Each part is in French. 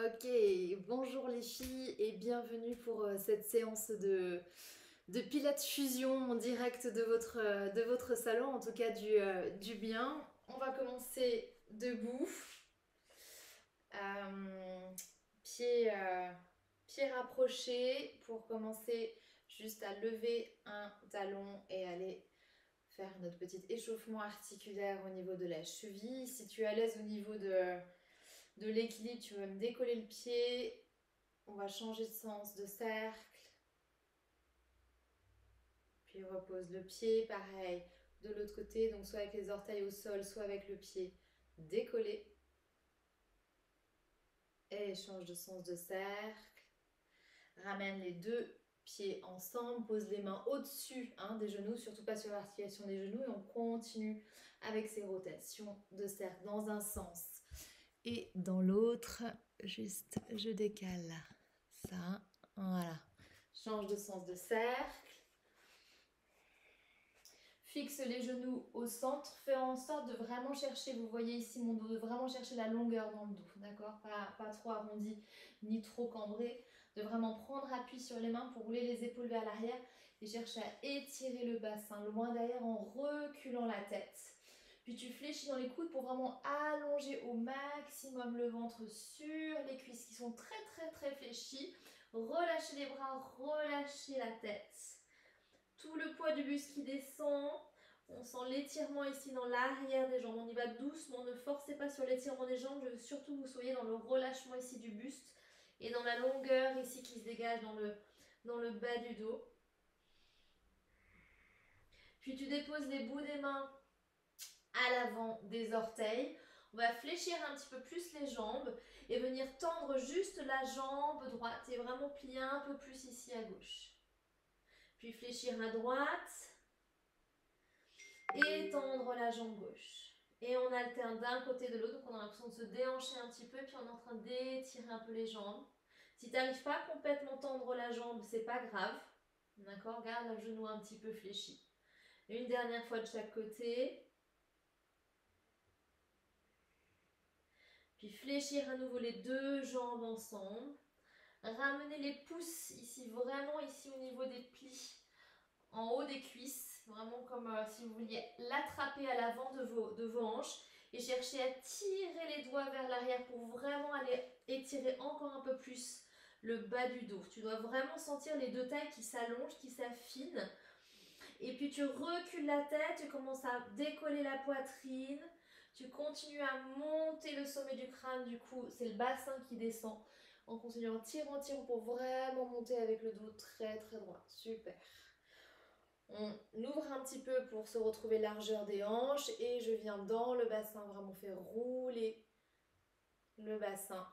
Ok, bonjour les filles et bienvenue pour cette séance de Pilates Fusion en direct de votre salon, en tout cas du bien. On va commencer debout, euh, pieds, pieds rapprochés pour commencer juste à lever un talon et aller faire notre petit échauffement articulaire au niveau de la cheville. Si tu es à l'aise au niveau de l'équilibre, tu vas me décoller le pied. On va changer de sens de cercle. Puis repose le pied, pareil, de l'autre côté. Donc soit avec les orteils au sol, soit avec le pied décollé. Et change de sens de cercle. Ramène les deux pieds ensemble. Pose les mains au-dessus des genoux, surtout pas sur l'articulation des genoux. Et on continue avec ces rotations de cercle dans un sens. Et dans l'autre, juste je décale ça. Voilà. Change de sens de cercle. Fixe les genoux au centre, fais en sorte de vraiment chercher, vous voyez ici mon dos, de vraiment chercher la longueur dans le dos, d'accord, pas trop arrondi ni trop cambré, de vraiment prendre appui sur les mains pour rouler les épaules vers l'arrière et chercher à étirer le bassin loin derrière en reculant la tête. Puis tu fléchis dans les coudes pour vraiment allonger au maximum le ventre sur les cuisses qui sont très fléchies. Relâchez les bras, relâchez la tête. Tout le poids du buste qui descend. On sent l'étirement ici dans l'arrière des jambes. On y va doucement, ne forcez pas sur l'étirement des jambes. Je veux surtout que vous soyez dans le relâchement ici du buste et dans la longueur ici qui se dégage dans le bas du dos. Puis tu déposes les bouts des mains à l'avant des orteils. On va fléchir un petit peu plus les jambes et venir tendre juste la jambe droite et vraiment plier un peu plus ici à gauche. Puis fléchir à droite. Et tendre la jambe gauche. Et on alterne d'un côté de l'autre, donc on a l'impression de se déhancher un petit peu, puis on est en train d'étirer un peu les jambes. Si tu n'arrives pas à complètement tendre la jambe, c'est pas grave. D'accord? Garde le genou un petit peu fléchi. Une dernière fois de chaque côté. Puis fléchir à nouveau les deux jambes ensemble. Ramener les pouces ici, vraiment ici au niveau des plis, en haut des cuisses, vraiment comme si vous vouliez l'attraper à l'avant de vos hanches et chercher à tirer les doigts vers l'arrière pour vraiment aller étirer encore un peu plus le bas du dos. Tu dois vraiment sentir les deux tailles qui s'allongent, qui s'affinent. Et puis tu recules la tête, tu commences à décoller la poitrine, tu continues à monter le sommet du crâne, du coup c'est le bassin qui descend en continuant, tirant pour vraiment monter avec le dos très droit. Super. On ouvre un petit peu pour se retrouver largeur des hanches et je viens dans le bassin, vraiment faire rouler le bassin.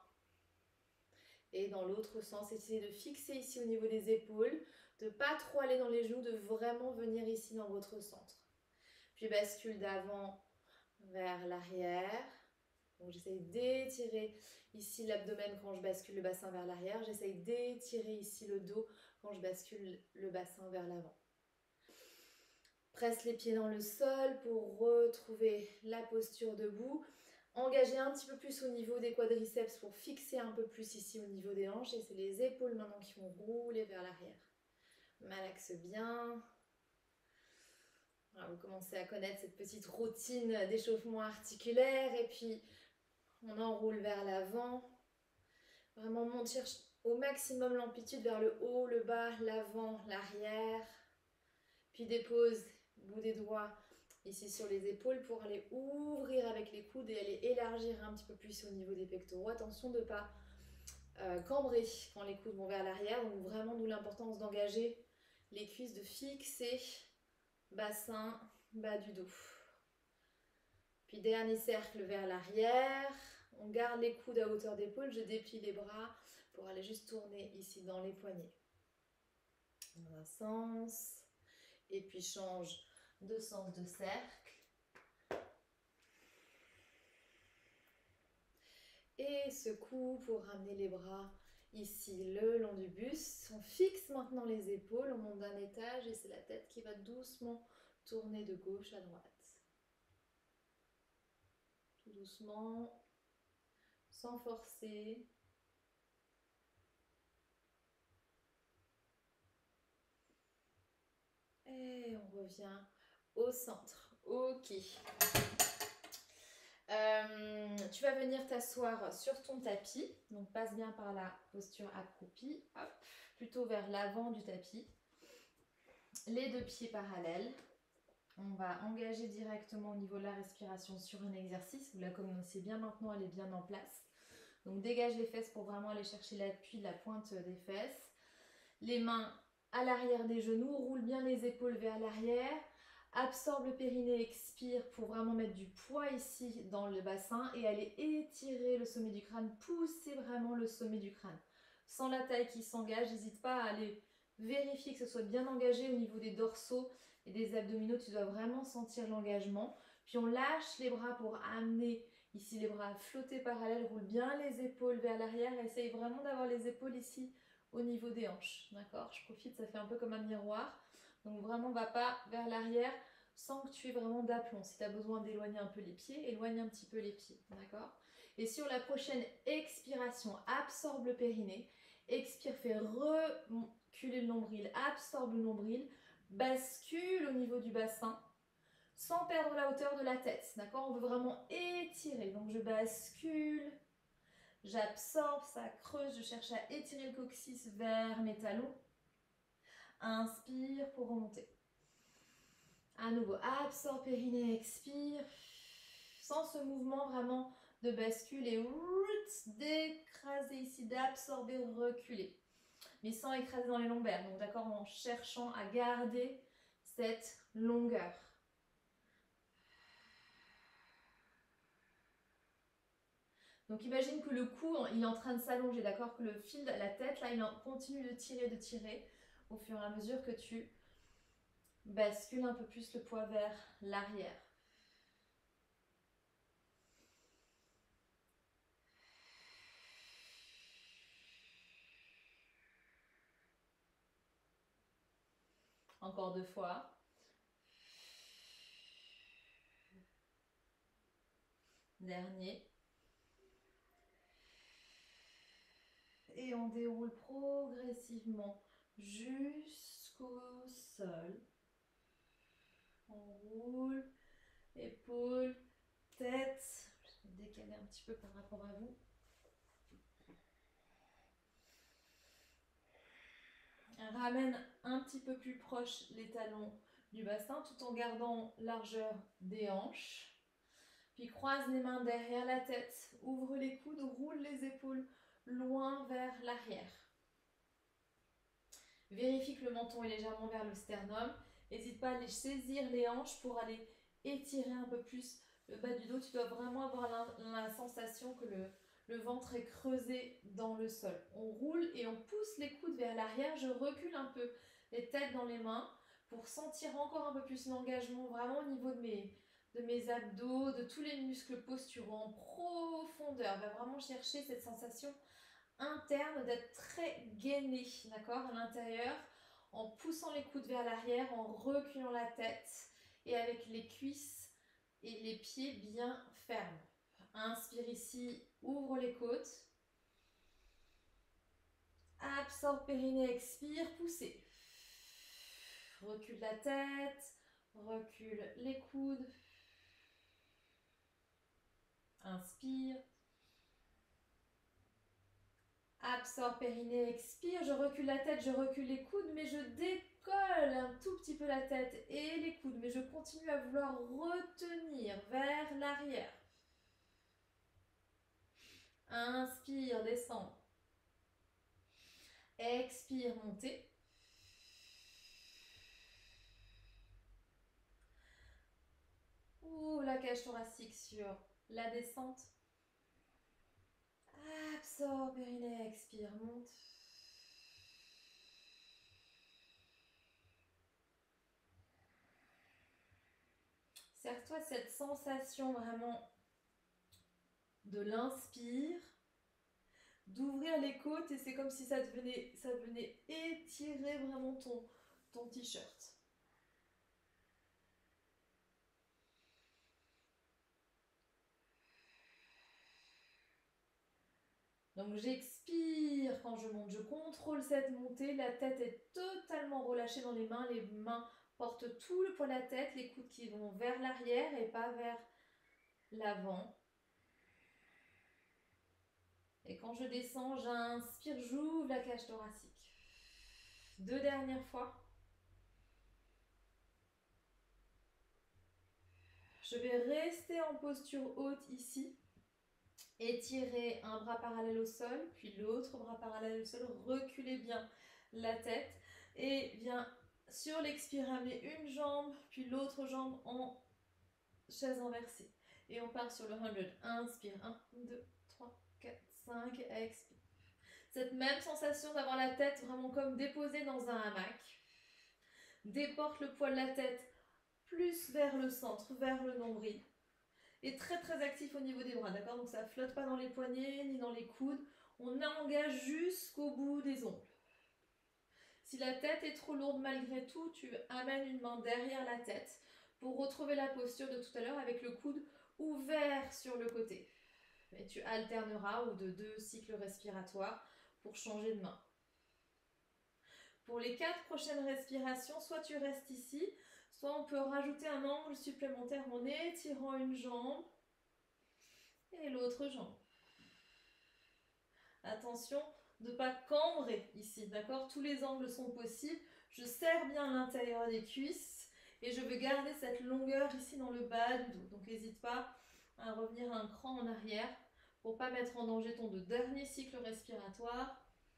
Et dans l'autre sens, essayez de fixer ici au niveau des épaules, de ne pas trop aller dans les genoux, de vraiment venir ici dans votre centre. Puis bascule d'avant vers l'arrière. Donc j'essaye d'étirer ici l'abdomen quand je bascule le bassin vers l'arrière. J'essaye d'étirer ici le dos quand je bascule le bassin vers l'avant. Presse les pieds dans le sol pour retrouver la posture debout. Engagez un petit peu plus au niveau des quadriceps pour fixer un peu plus ici au niveau des hanches. Et c'est les épaules maintenant qui vont rouler vers l'arrière. Malaxe bien. Voilà, vous commencez à connaître cette petite routine d'échauffement articulaire. Et puis, on enroule vers l'avant. Vraiment, on cherche au maximum l'amplitude vers le haut, le bas, l'avant, l'arrière. Puis dépose bout des doigts ici sur les épaules pour aller ouvrir avec les coudes et aller élargir un petit peu plus au niveau des pectoraux. Attention de ne pas cambrer quand les coudes vont vers l'arrière. Donc vraiment, d'où l'importance d'engager les cuisses, de fixer bassin, bas du dos. Puis dernier cercle vers l'arrière. On garde les coudes à hauteur d'épaule. Je déplie les bras pour aller juste tourner ici dans les poignets. Dans un sens. Et puis change de sens de cercle. Et secoue pour ramener les bras ici le long du buste. On fixe maintenant les épaules, on monte d'un étage et c'est la tête qui va doucement tourner de gauche à droite. Tout doucement, sans forcer. Et on revient au centre. Ok. Tu vas venir t'asseoir sur ton tapis. Donc passe bien par la posture accroupie. Hop, plutôt vers l'avant du tapis. Les deux pieds parallèles. On va engager directement au niveau de la respiration sur un exercice. Vous la connaissez bien maintenant, elle est bien en place. Donc dégage les fesses pour vraiment aller chercher l'appui de la pointe des fesses. Les mains à l'arrière des genoux, roule bien les épaules vers l'arrière. Absorbe le périnée, expire pour vraiment mettre du poids ici dans le bassin et aller étirer le sommet du crâne, pousser vraiment le sommet du crâne. Sans la taille qui s'engage, n'hésite pas à aller vérifier que ce soit bien engagé au niveau des dorsaux et des abdominaux. Tu dois vraiment sentir l'engagement. Puis on lâche les bras pour amener ici les bras à flotter parallèles. Roule bien les épaules vers l'arrière. Essaye vraiment d'avoir les épaules ici au niveau des hanches. D'accord? Je profite, ça fait un peu comme un miroir. Donc vraiment, va pas vers l'arrière sans que tu aies vraiment d'aplomb. Si tu as besoin d'éloigner un peu les pieds, éloigne un petit peu les pieds. D'accord? Et sur la prochaine expiration, absorbe le périnée. Expire, fais reculer le nombril, absorbe le nombril, bascule au niveau du bassin sans perdre la hauteur de la tête. D'accord? On veut vraiment étirer. Donc je bascule, j'absorbe, ça creuse, je cherche à étirer le coccyx vers mes talons. Inspire pour remonter. À nouveau, absorbe périnée, expire. Sans ce mouvement vraiment de bascule et d'écraser ici, d'absorber, reculer. Mais sans écraser dans les lombaires. Donc d'accord, en cherchant à garder cette longueur. Donc imagine que le cou, il est en train de s'allonger, d'accord? Que le fil de la tête, là, il continue de tirer au fur et à mesure que tu bascules un peu plus le poids vers l'arrière. Encore 2 fois. Dernier. Et on déroule progressivement jusqu'au sol. On roule, épaules, tête. Je vais me décaler un petit peu par rapport à vous. Ramène un petit peu plus proche les talons du bassin tout en gardant largeur des hanches. Puis croise les mains derrière la tête, ouvre les coudes, roule les épaules loin vers l'arrière. Vérifie que le menton est légèrement vers le sternum. N'hésite pas à aller saisir les hanches pour aller étirer un peu plus le bas du dos. Tu dois vraiment avoir la sensation que le ventre est creusé dans le sol. On roule et on pousse les coudes vers l'arrière. Je recule un peu les têtes dans les mains pour sentir encore un peu plus l'engagement vraiment au niveau de mes abdos, de tous les muscles posturaux en profondeur. Va vraiment chercher cette sensation interne d'être très gainé, d'accord, à l'intérieur, en poussant les coudes vers l'arrière, en reculant la tête et avec les cuisses et les pieds bien fermes. Inspire ici, ouvre les côtes. Absorbe périnée, expire, poussez. Recule la tête, recule les coudes. Inspire. Absorbe périnée, expire, je recule la tête, je recule les coudes, mais je décolle un tout petit peu la tête et les coudes, mais je continue à vouloir retenir vers l'arrière. Inspire, descend. Expire, montez. Ouvre la cage thoracique sur la descente. Absorbe périnée, expire, monte. Serre-toi cette sensation vraiment de l'inspire, d'ouvrir les côtes et c'est comme si ça venait étirer vraiment ton t-shirt. Donc j'expire quand je monte, je contrôle cette montée, la tête est totalement relâchée dans les mains Porte tout le poids de la tête, les coudes qui vont vers l'arrière et pas vers l'avant. Et quand je descends, j'inspire, j'ouvre la cage thoracique. 2 dernières fois. Je vais rester en posture haute ici. Étirez un bras parallèle au sol, puis l'autre bras parallèle au sol. Reculez bien la tête et viens sur l'expire ramener une jambe, puis l'autre jambe en chaise inversée. Et on part sur le 100. Inspire. 1, 2, 3, 4, 5. Expire. Cette même sensation d'avoir la tête vraiment comme déposée dans un hamac. Déporte le poids de la tête plus vers le centre, vers le nombril. Et très très actif au niveau des bras, d'accord? Donc ça ne flotte pas dans les poignets ni dans les coudes. On engage jusqu'au bout des ongles. Si la tête est trop lourde malgré tout, tu amènes une main derrière la tête pour retrouver la posture de tout à l'heure avec le coude ouvert sur le côté. Et tu alterneras ou de 2 cycles respiratoires pour changer de main. Pour les 4 prochaines respirations, soit tu restes ici, soit on peut rajouter un angle supplémentaire en étirant une jambe et l'autre jambe. Attention de ne pas cambrer ici, d'accord? Tous les angles sont possibles. Je serre bien l'intérieur des cuisses et je veux garder cette longueur ici dans le bas du dos. Donc n'hésite pas à revenir un cran en arrière pour ne pas mettre en danger ton dernier cycle respiratoire.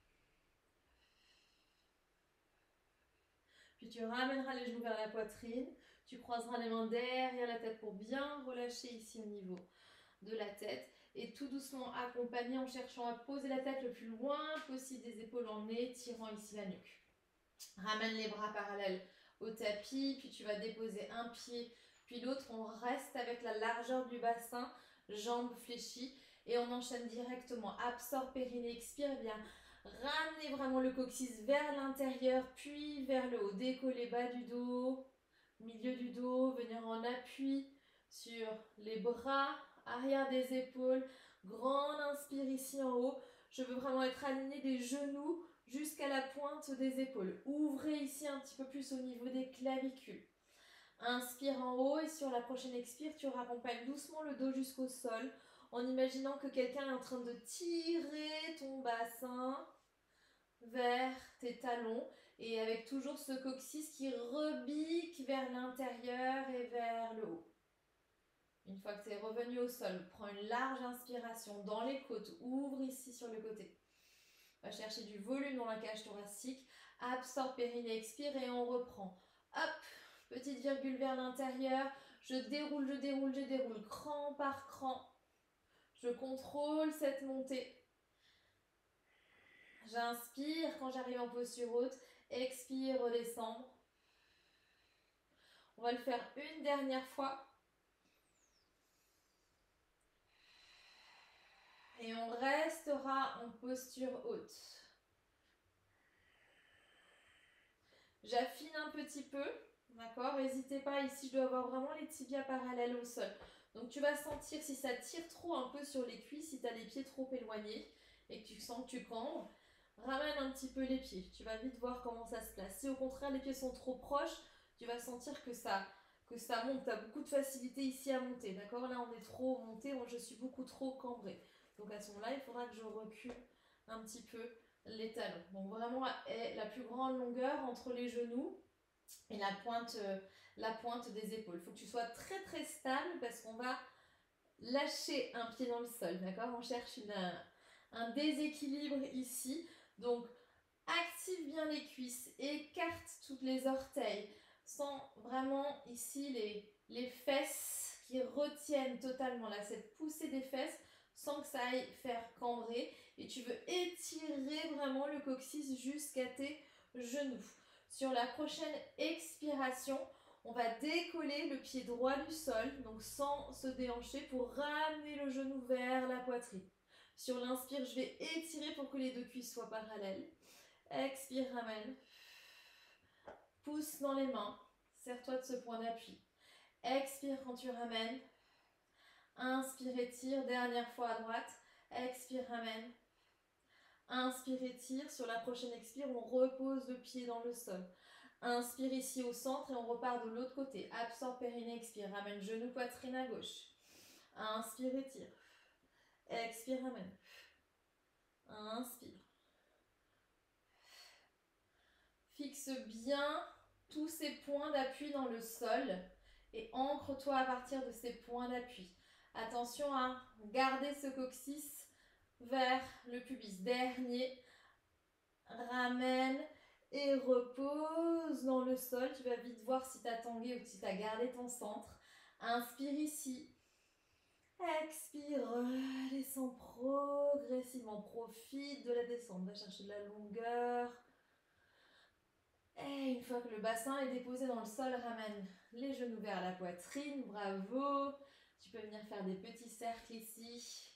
Puis tu ramèneras les genoux vers la poitrine. Tu croiseras les mains derrière la tête pour bien relâcher ici au niveau de la tête. Et tout doucement accompagner en cherchant à poser la tête le plus loin possible des épaules en étirant ici la nuque. Ramène les bras parallèles au tapis, puis tu vas déposer un pied, puis l'autre. On reste avec la largeur du bassin, jambes fléchies, et on enchaîne directement. Absorbe, périnée, expire bien. Ramenez vraiment le coccyx vers l'intérieur, puis vers le haut. Décoller bas du dos, milieu du dos, venir en appui sur les bras, arrière des épaules. Grande inspire ici en haut. Je veux vraiment être aligné des genoux jusqu'à la pointe des épaules. Ouvrez ici un petit peu plus au niveau des clavicules. Inspire en haut et sur la prochaine expire, tu raccompagnes doucement le dos jusqu'au sol en imaginant que quelqu'un est en train de tirer ton bassin vers tes talons et avec toujours ce coccyx qui rebique vers l'intérieur et vers le haut. Une fois que tu es revenu au sol, prends une large inspiration dans les côtes, ouvre ici sur le côté. On va chercher du volume dans la cage thoracique, absorbe, périnée, expire et on reprend. Hop, petite virgule vers l'intérieur, je déroule, je déroule, je déroule, cran par cran. Je contrôle cette montée. J'inspire quand j'arrive en posture haute, expire, redescendre. On va le faire une dernière fois. Et on restera en posture haute. J'affine un petit peu, d'accord? N'hésitez pas, ici je dois avoir vraiment les tibias parallèles au sol. Donc tu vas sentir si ça tire trop un peu sur les cuisses, si tu as les pieds trop éloignés et que tu sens que tu cambres, ramène un petit peu les pieds. Tu vas vite voir comment ça se place. Si au contraire les pieds sont trop proches, tu vas sentir que ça monte. Tu as beaucoup de facilité ici à monter, d'accord? Là on est trop monté, moi je suis beaucoup trop cambrée. Donc à ce moment-là, il faudra que je recule un petit peu les talons. Donc vraiment la plus grande longueur entre les genoux et la pointe des épaules. Il faut que tu sois très très stable parce qu'on va lâcher un pied dans le sol, d'accord? On cherche un déséquilibre ici. Donc active bien les cuisses, écarte toutes les orteils. Sens vraiment ici les fesses qui retiennent totalement là, cette poussée des fesses sans que ça aille faire cambrer. Et tu veux étirer vraiment le coccyx jusqu'à tes genoux. Sur la prochaine expiration, on va décoller le pied droit du sol, donc sans se déhancher, pour ramener le genou vers la poitrine. Sur l'inspire, je vais étirer pour que les deux cuisses soient parallèles. Expire, ramène. Pousse dans les mains. Serre-toi de ce point d'appui. Expire quand tu ramènes. Inspire, étire. Dernière fois à droite. Expire, ramène. Inspire, étire. Sur la prochaine expire, on repose le pied dans le sol. Inspire ici au centre et on repart de l'autre côté. Absorbe périnée, expire. Ramène genou, poitrine à gauche. Inspire, étire. Expire, ramène. Inspire. Fixe bien tous ces points d'appui dans le sol et ancre-toi à partir de ces points d'appui. Attention à garder ce coccyx vers le pubis. Dernier. Ramène et repose dans le sol. Tu vas vite voir si tu as tangué ou si tu as gardé ton centre. Inspire ici. Expire, descends progressivement. Profite de la descente. Va chercher de la longueur. Et une fois que le bassin est déposé dans le sol, ramène les genoux vers la poitrine. Bravo. Tu peux venir faire des petits cercles ici.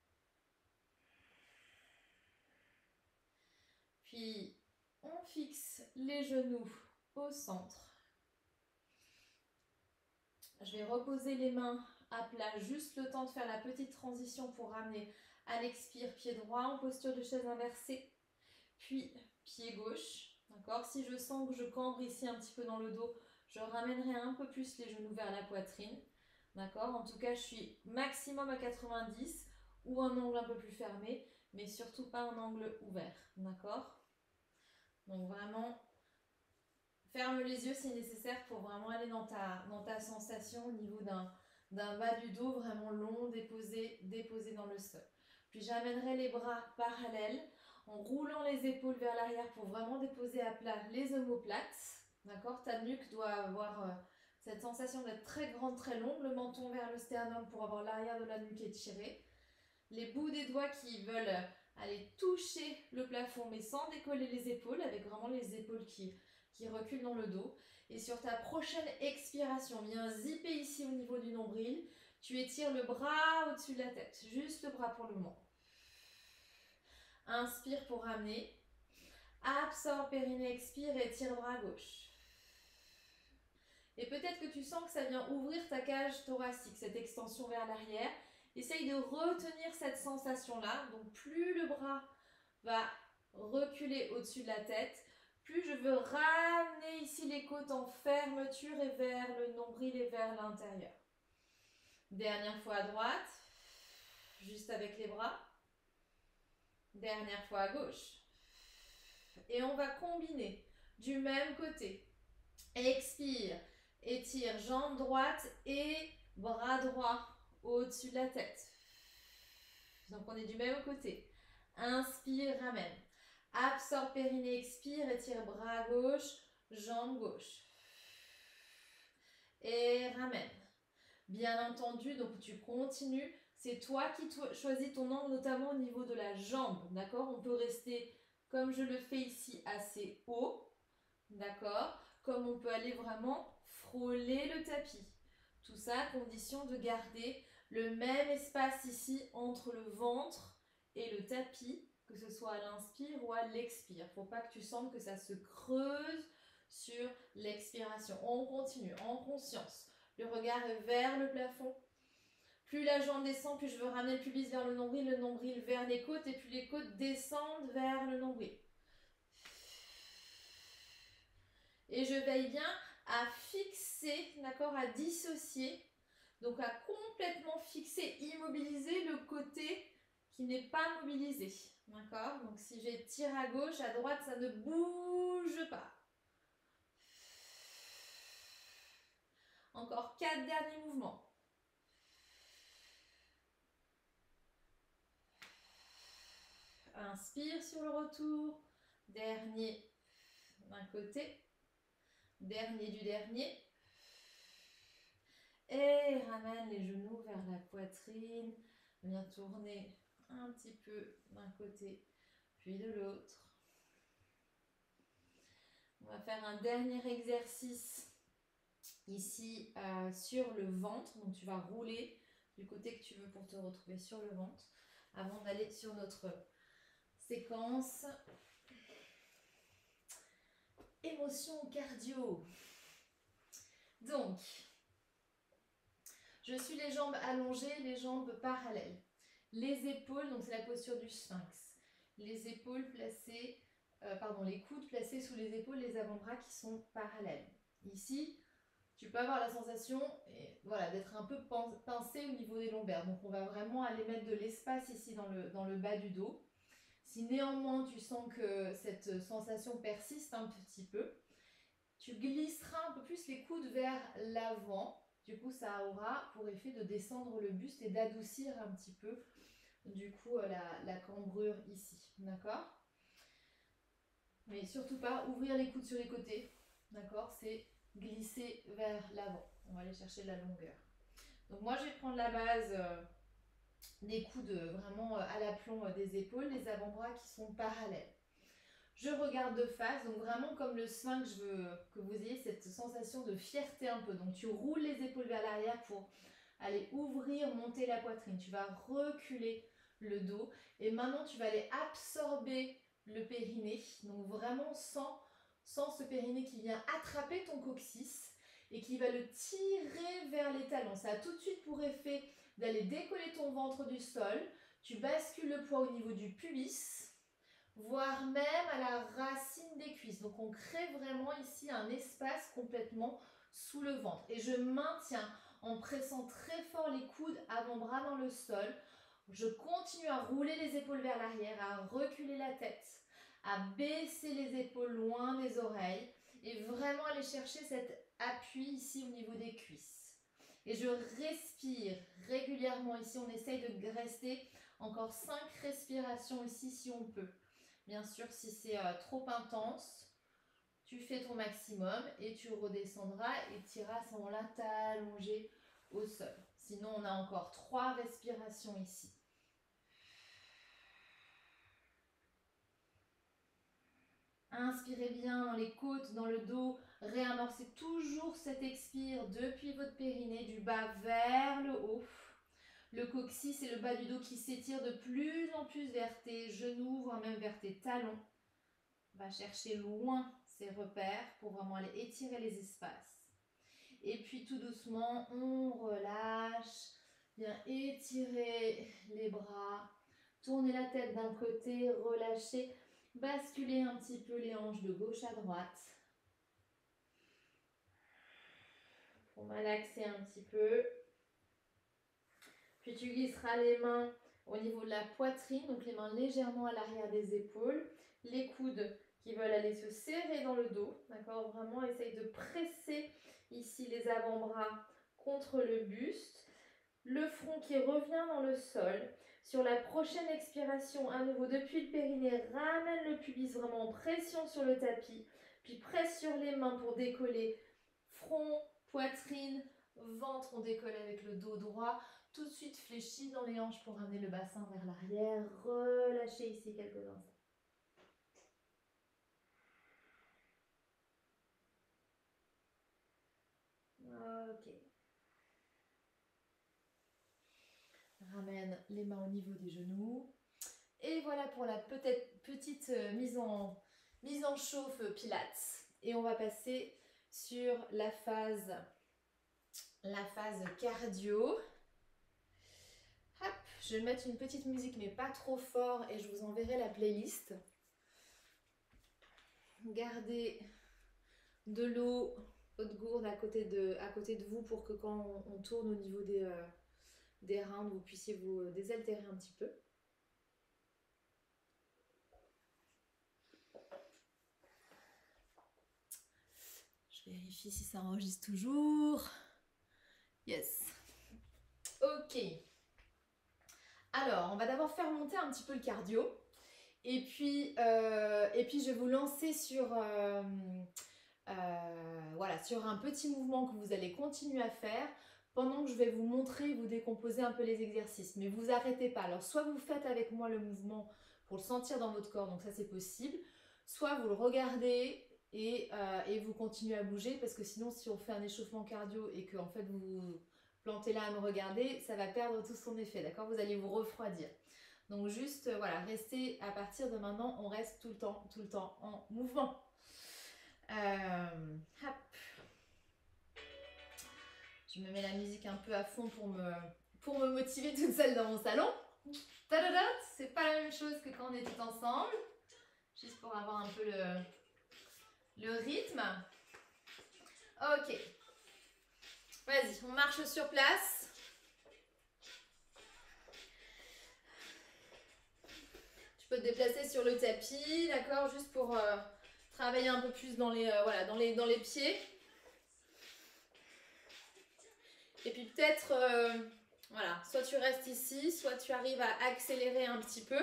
Puis, on fixe les genoux au centre. Je vais reposer les mains à plat, juste le temps de faire la petite transition pour ramener à l'expire, pied droit en posture de chaise inversée, puis pied gauche. D'accord ? Si je sens que je cambre ici un petit peu dans le dos, je ramènerai un peu plus les genoux vers la poitrine. D'accord ? En tout cas, je suis maximum à 90 ou un angle un peu plus fermé, mais surtout pas un angle ouvert. D'accord ? Donc vraiment, ferme les yeux si nécessaire pour vraiment aller dans ta sensation au niveau d'un bas du dos vraiment long, déposé dans le sol. Puis j'amènerai les bras parallèles en roulant les épaules vers l'arrière pour vraiment déposer à plat les omoplates. D'accord ? Ta nuque doit avoir cette sensation d'être très grande, très longue. Le menton vers le sternum pour avoir l'arrière de la nuque étirée. Les bouts des doigts qui veulent aller toucher le plafond mais sans décoller les épaules, avec vraiment les épaules qui reculent dans le dos. Et sur ta prochaine expiration, viens zipper ici au niveau du nombril. Tu étires le bras au-dessus de la tête, juste le bras pour le moment. Inspire pour ramener. Absorbe périnée, expire et étire bras gauche. Et peut-être que tu sens que ça vient ouvrir ta cage thoracique, cette extension vers l'arrière. Essaye de retenir cette sensation-là. Donc plus le bras va reculer au-dessus de la tête, plus je veux ramener ici les côtes en fermeture et vers le nombril et vers l'intérieur. Dernière fois à droite, juste avec les bras. Dernière fois à gauche. Et on va combiner du même côté. Expire, étire jambe droite et bras droit au-dessus de la tête. Donc on est du même côté. Inspire, ramène. Absorbe périnée, expire, étire bras gauche, jambe gauche. Et ramène. Bien entendu, donc tu continues. C'est toi qui choisis ton angle, notamment au niveau de la jambe. D'accord ? On peut rester, comme je le fais ici, assez haut. D'accord ? Comme on peut aller vraiment frôler le tapis. Tout ça à condition de garder le même espace ici entre le ventre et le tapis, que ce soit à l'inspire ou à l'expire. Il ne faut pas que tu sentes que ça se creuse sur l'expiration. On continue en conscience. Le regard est vers le plafond. Plus la jambe descend, plus je veux ramener le pubis vers le nombril vers les côtes, et plus les côtes descendent vers le nombril. Et je veille bien à fixer, d'accord, à dissocier, donc à complètement fixer, immobiliser le côté qui n'est pas mobilisé. D'accord? Donc si j'étire à gauche, à droite, ça ne bouge pas. Encore 4 derniers mouvements. Inspire sur le retour. Dernier d'un côté. Dernier du dernier. Et ramène les genoux vers la poitrine. Viens tourner un petit peu d'un côté, puis de l'autre. On va faire un dernier exercice ici sur le ventre. Donc tu vas rouler du côté que tu veux pour te retrouver sur le ventre avant d'aller sur notre séquence émotion cardio. Donc, je suis les jambes allongées, les jambes parallèles. Les épaules, donc c'est la posture du sphinx. Les épaules placées les coudes placés sous les épaules, les avant-bras qui sont parallèles. Ici, tu peux avoir la sensation voilà, d'être un peu pincé au niveau des lombaires. Donc on va vraiment aller mettre de l'espace ici dans le bas du dos. Si néanmoins tu sens que cette sensation persiste un petit peu, tu glisseras un peu plus les coudes vers l'avant. Du coup, ça aura pour effet de descendre le buste et d'adoucir un petit peu du coup la cambrure ici. D'accord? Mais surtout pas ouvrir les coudes sur les côtés. D'accord? C'est glisser vers l'avant. On va aller chercher de la longueur. Donc moi, je vais prendre la base des coudes vraiment à l'aplomb des épaules, les avant-bras qui sont parallèles. Je regarde de face, donc vraiment comme le sphinx, je veux que vous ayez cette sensation de fierté un peu. Donc tu roules les épaules vers l'arrière pour aller ouvrir, monter la poitrine. Tu vas reculer le dos et maintenant tu vas aller absorber le périnée. Donc vraiment sans ce périnée qui vient attraper ton coccyx et qui va le tirer vers les talons. Ça a tout de suite pour effet d'aller décoller ton ventre du sol. Tu bascules le poids au niveau du pubis, voire même à la racine des cuisses. Donc on crée vraiment ici un espace complètement sous le ventre. Et je maintiens en pressant très fort les coudes avant-bras dans le sol. Je continue à rouler les épaules vers l'arrière, à reculer la tête, à baisser les épaules loin des oreilles et vraiment aller chercher cet appui ici au niveau des cuisses. Et je respire régulièrement ici. On essaye de rester encore 5 respirations ici si on peut. Bien sûr, si c'est trop intense, tu fais ton maximum et tu redescendras et tu iras à ce moment-là t'allonger au sol. Sinon, on a encore 3 respirations ici. Inspirez bien dans les côtes, dans le dos. Réamorcez toujours cet expire depuis votre périnée, du bas vers le haut. Le coccyx et le bas du dos qui s'étirent de plus en plus vers tes genoux, voire même vers tes talons. Va chercher loin ces repères pour vraiment aller étirer les espaces. Et puis tout doucement, on relâche. Bien étirer les bras. Tournez la tête d'un côté, relâchez. Basculez un petit peu les hanches de gauche à droite. Pour malaxer un petit peu. Puis tu glisseras les mains au niveau de la poitrine, donc les mains légèrement à l'arrière des épaules. Les coudes qui veulent aller se serrer dans le dos. D'accord? Vraiment, essaye de presser ici les avant-bras contre le buste. Le front qui revient dans le sol. Sur la prochaine expiration, à nouveau depuis le périnée, ramène le pubis vraiment en pression sur le tapis. Puis presse sur les mains pour décoller. Front, poitrine, ventre, on décolle avec le dos droit. Tout de suite fléchi dans les hanches pour ramener le bassin vers l'arrière. Relâchez ici quelques instants. Ok. Ramène les mains au niveau des genoux. Et voilà pour la petite mise en chauffe pilates. Et on va passer sur la phase cardio. Hop, je vais mettre une petite musique mais pas trop fort et je vous enverrai la playlist. Gardez de l'eau, votre gourde à côté de vous pour que quand on tourne au niveau des reins, vous puissiez vous désaltérer un petit peu. Je vérifie si ça enregistre toujours. Yes. Ok. Alors, on va d'abord faire monter un petit peu le cardio. Et puis je vais vous lancer sur un petit mouvement que vous allez continuer à faire pendant que je vais vous montrer, vous décomposer un peu les exercices. Mais vous arrêtez pas. Alors, soit vous faites avec moi le mouvement pour le sentir dans votre corps, donc ça c'est possible. Soit vous le regardez et vous continuez à bouger, parce que sinon, si on fait un échauffement cardio et que en fait vous vous plantez là à me regarder, ça va perdre tout son effet, d'accord? Vous allez vous refroidir. Donc juste, voilà, restez à partir de maintenant, on reste tout le temps en mouvement. Hop. Je me mets la musique un peu à fond pour me motiver toute seule dans mon salon. C'est pas la même chose que quand on est tout ensemble. juste pour avoir un peu le rythme. Ok. Vas-y, on marche sur place. Tu peux te déplacer sur le tapis, d'accord, juste pour travailler un peu plus dans les, voilà, dans les pieds. Et puis peut-être, voilà, soit tu restes ici, soit tu arrives à accélérer un petit peu.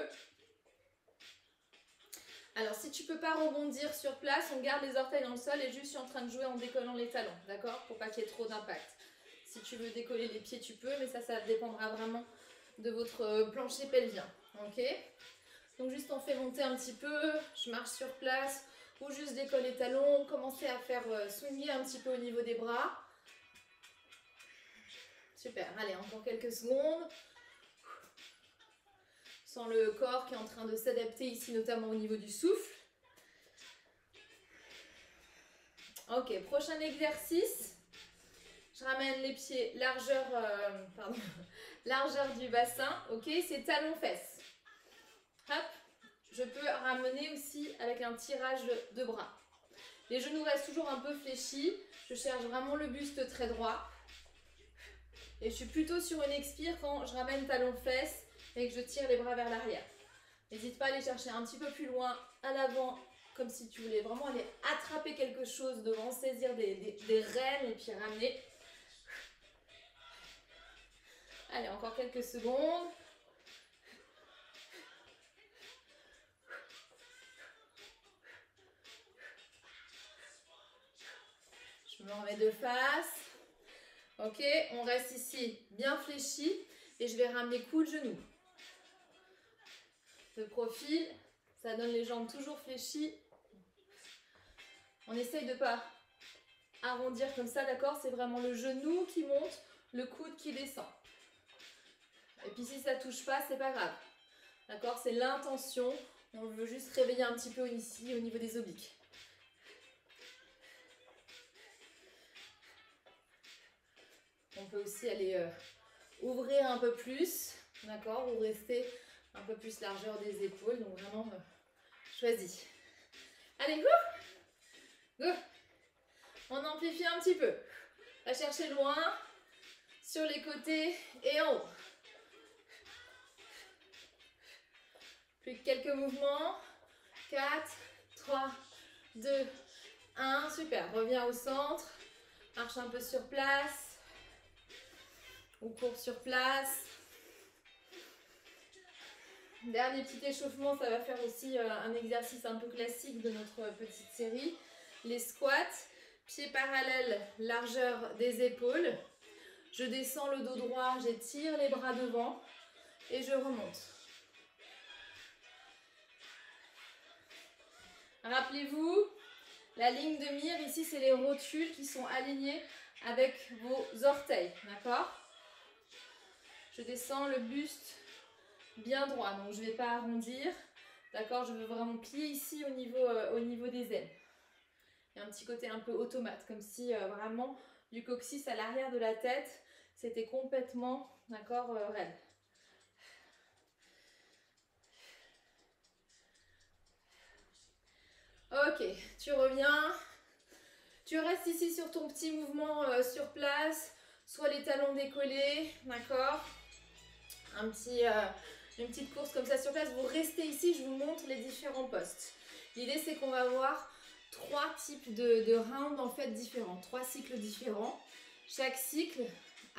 Alors, si tu ne peux pas rebondir sur place, on garde les orteils dans le sol et juste je suis en train de jouer en décollant les talons, d'accord? Pour pas qu'il y ait trop d'impact. Si tu veux décoller les pieds, tu peux, mais ça dépendra vraiment de votre plancher pelvien, ok? Donc juste on fait monter un petit peu, je marche sur place, ou juste décolle les talons, commencer à faire swinguer un petit peu au niveau des bras. Super, allez, encore quelques secondes. Sens le corps qui est en train de s'adapter ici, notamment au niveau du souffle. Ok, prochain exercice. Je ramène les pieds largeur, largeur du bassin. Ok, c'est talons-fesses. Hop, je peux ramener aussi avec un tirage de bras. Les genoux restent toujours un peu fléchis. Je cherche vraiment le buste très droit. Et je suis plutôt sur une expire quand je ramène talons-fesses et que je tire les bras vers l'arrière. N'hésite pas à aller chercher un petit peu plus loin, à l'avant, comme si tu voulais vraiment aller attraper quelque chose devant, saisir des rênes et puis ramener. Allez, encore quelques secondes. Je me remets de face. Ok, on reste ici bien fléchi et je vais ramener coude, genou. De profil, ça donne les jambes toujours fléchies. On essaye de ne pas arrondir comme ça, d'accord? C'est vraiment le genou qui monte, le coude qui descend. Et puis si ça ne touche pas, c'est pas grave. D'accord? C'est l'intention. On veut juste réveiller un petit peu ici au niveau des obliques. On peut aussi aller ouvrir un peu plus, d'accord? Ou rester un peu plus largeur des épaules. Donc vraiment, choisis. Allez, go! Go! On amplifie un petit peu. Va chercher loin, sur les côtés et en haut. Plus que quelques mouvements. 4, 3, 2, 1. Super. Reviens au centre. Marche un peu sur place. Ou cours sur place. Dernier petit échauffement, ça va faire aussi un exercice un peu classique de notre petite série. Les squats. Pieds parallèles, largeur des épaules. Je descends le dos droit, j'étire les bras devant et je remonte. Rappelez-vous, la ligne de mire, ici, c'est les rotules qui sont alignées avec vos orteils, d'accord? Je descends le buste bien droit, donc je ne vais pas arrondir, d'accord? Je veux vraiment plier ici au niveau des aines. Il y a un petit côté un peu automate, comme si vraiment du coccyx à l'arrière de la tête, c'était complètement, d'accord, raide. Ok, tu reviens. Tu restes ici sur ton petit mouvement sur place, soit les talons décollés, d'accord? Une petite course comme ça sur place. Vous restez ici, je vous montre les différents postes. L'idée, c'est qu'on va avoir 3 types de rounds en fait différents, 3 cycles différents. Chaque cycle a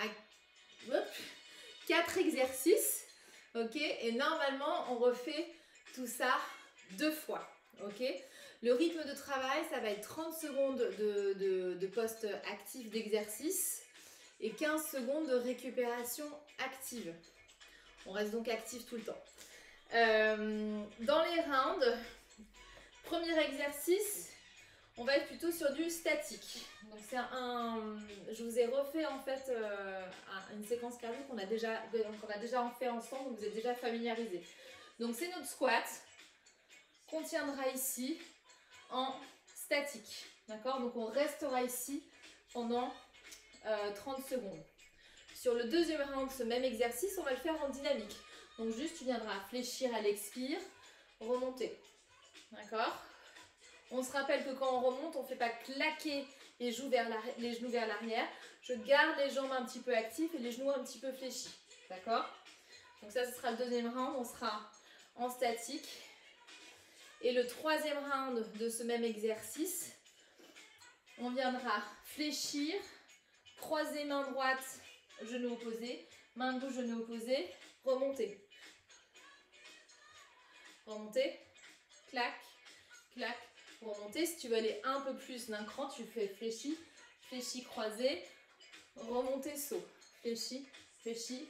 4 exercices, ok? Et normalement, on refait tout ça 2 fois, ok? Le rythme de travail, ça va être 30 secondes de poste actif d'exercice et 15 secondes de récupération active. On reste donc actif tout le temps. Dans les rounds, premier exercice, on va être plutôt sur du statique. Donc je vous ai refait en fait une séquence cardiaque qu'on a déjà fait ensemble, donc vous êtes déjà familiarisés. Donc c'est notre squat qu'on tiendra ici en statique. D'accord? Donc on restera ici pendant 30 secondes. Sur le deuxième round, ce même exercice, on va le faire en dynamique. Donc juste tu viendras fléchir à l'expire, remonter. D'accord? On se rappelle que quand on remonte, on ne fait pas claquer les genoux vers l'arrière. Je garde les jambes un petit peu actives et les genoux un petit peu fléchis. D'accord? Donc ça, ce sera le deuxième round. On sera en statique. Et le troisième round de ce même exercice, on viendra fléchir, croiser main droite, genou opposé, main gauche, genou opposé, remonter. Remonter, clac, clac, remonter. Si tu veux aller un peu plus d'un cran, tu fais fléchi, fléchi, croisé, remonter, saut. Fléchi, fléchi.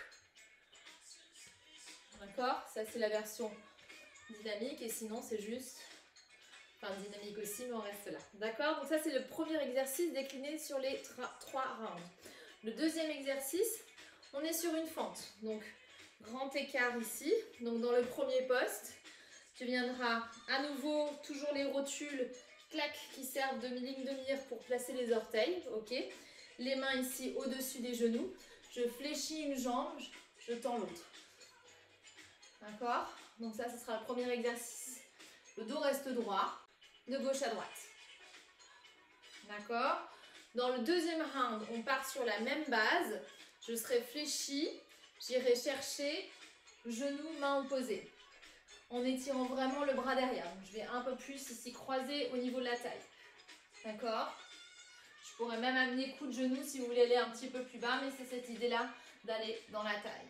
D'accord? Ça, c'est la version dynamique et sinon, c'est juste... Enfin, dynamique aussi, mais on reste là. D'accord? Donc ça, c'est le premier exercice décliné sur les 3 rounds. Le deuxième exercice, on est sur une fente. Donc, grand écart ici. Donc, dans le premier poste, tu viendras à nouveau, toujours les rotules, clac, qui servent de ligne de mire pour placer les orteils. Ok? Les mains ici au-dessus des genoux. Je fléchis une jambe, je tends l'autre. D'accord? Donc ça, ce sera le premier exercice. Le dos reste droit, de gauche à droite. D'accord? Dans le deuxième round, on part sur la même base. Je serai fléchie, j'irai chercher genoux, mains opposées. En étirant vraiment le bras derrière. Donc, je vais un peu plus ici croiser au niveau de la taille. D'accord? Je pourrais même amener coup de genou si vous voulez aller un petit peu plus bas, mais c'est cette idée-là d'aller dans la taille.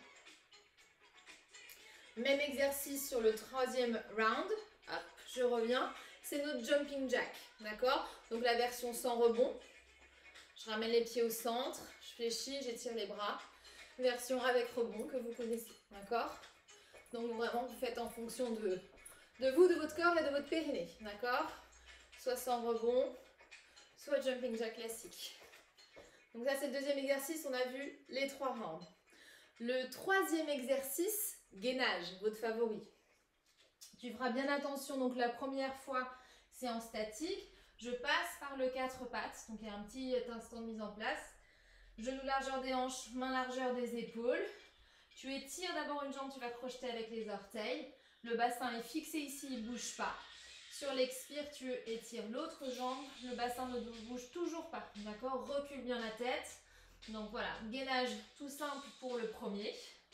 Même exercice sur le troisième round. Hop, je reviens. C'est notre jumping jack. D'accord? Donc la version sans rebond. Je ramène les pieds au centre. Je fléchis, j'étire les bras. Version avec rebond que vous connaissez. D'accord? Donc vraiment, vous faites en fonction de vous, de votre corps et de votre périnée. D'accord? Soit sans rebond, soit jumping jack classique. Donc ça, c'est le deuxième exercice. On a vu les 3 rounds. Le troisième exercice, gainage, votre favori. Tu feras bien attention, donc la première fois, c'est en statique. Je passe par le 4 pattes, donc il y a un petit instant de mise en place. Genou largeur des hanches, main largeur des épaules. Tu étires d'abord une jambe, tu vas crocheter avec les orteils. Le bassin est fixé ici, il ne bouge pas. Sur l'expire, tu étires l'autre jambe, le bassin ne bouge toujours pas. D'accord? Recule bien la tête. Donc voilà, gainage tout simple pour le premier.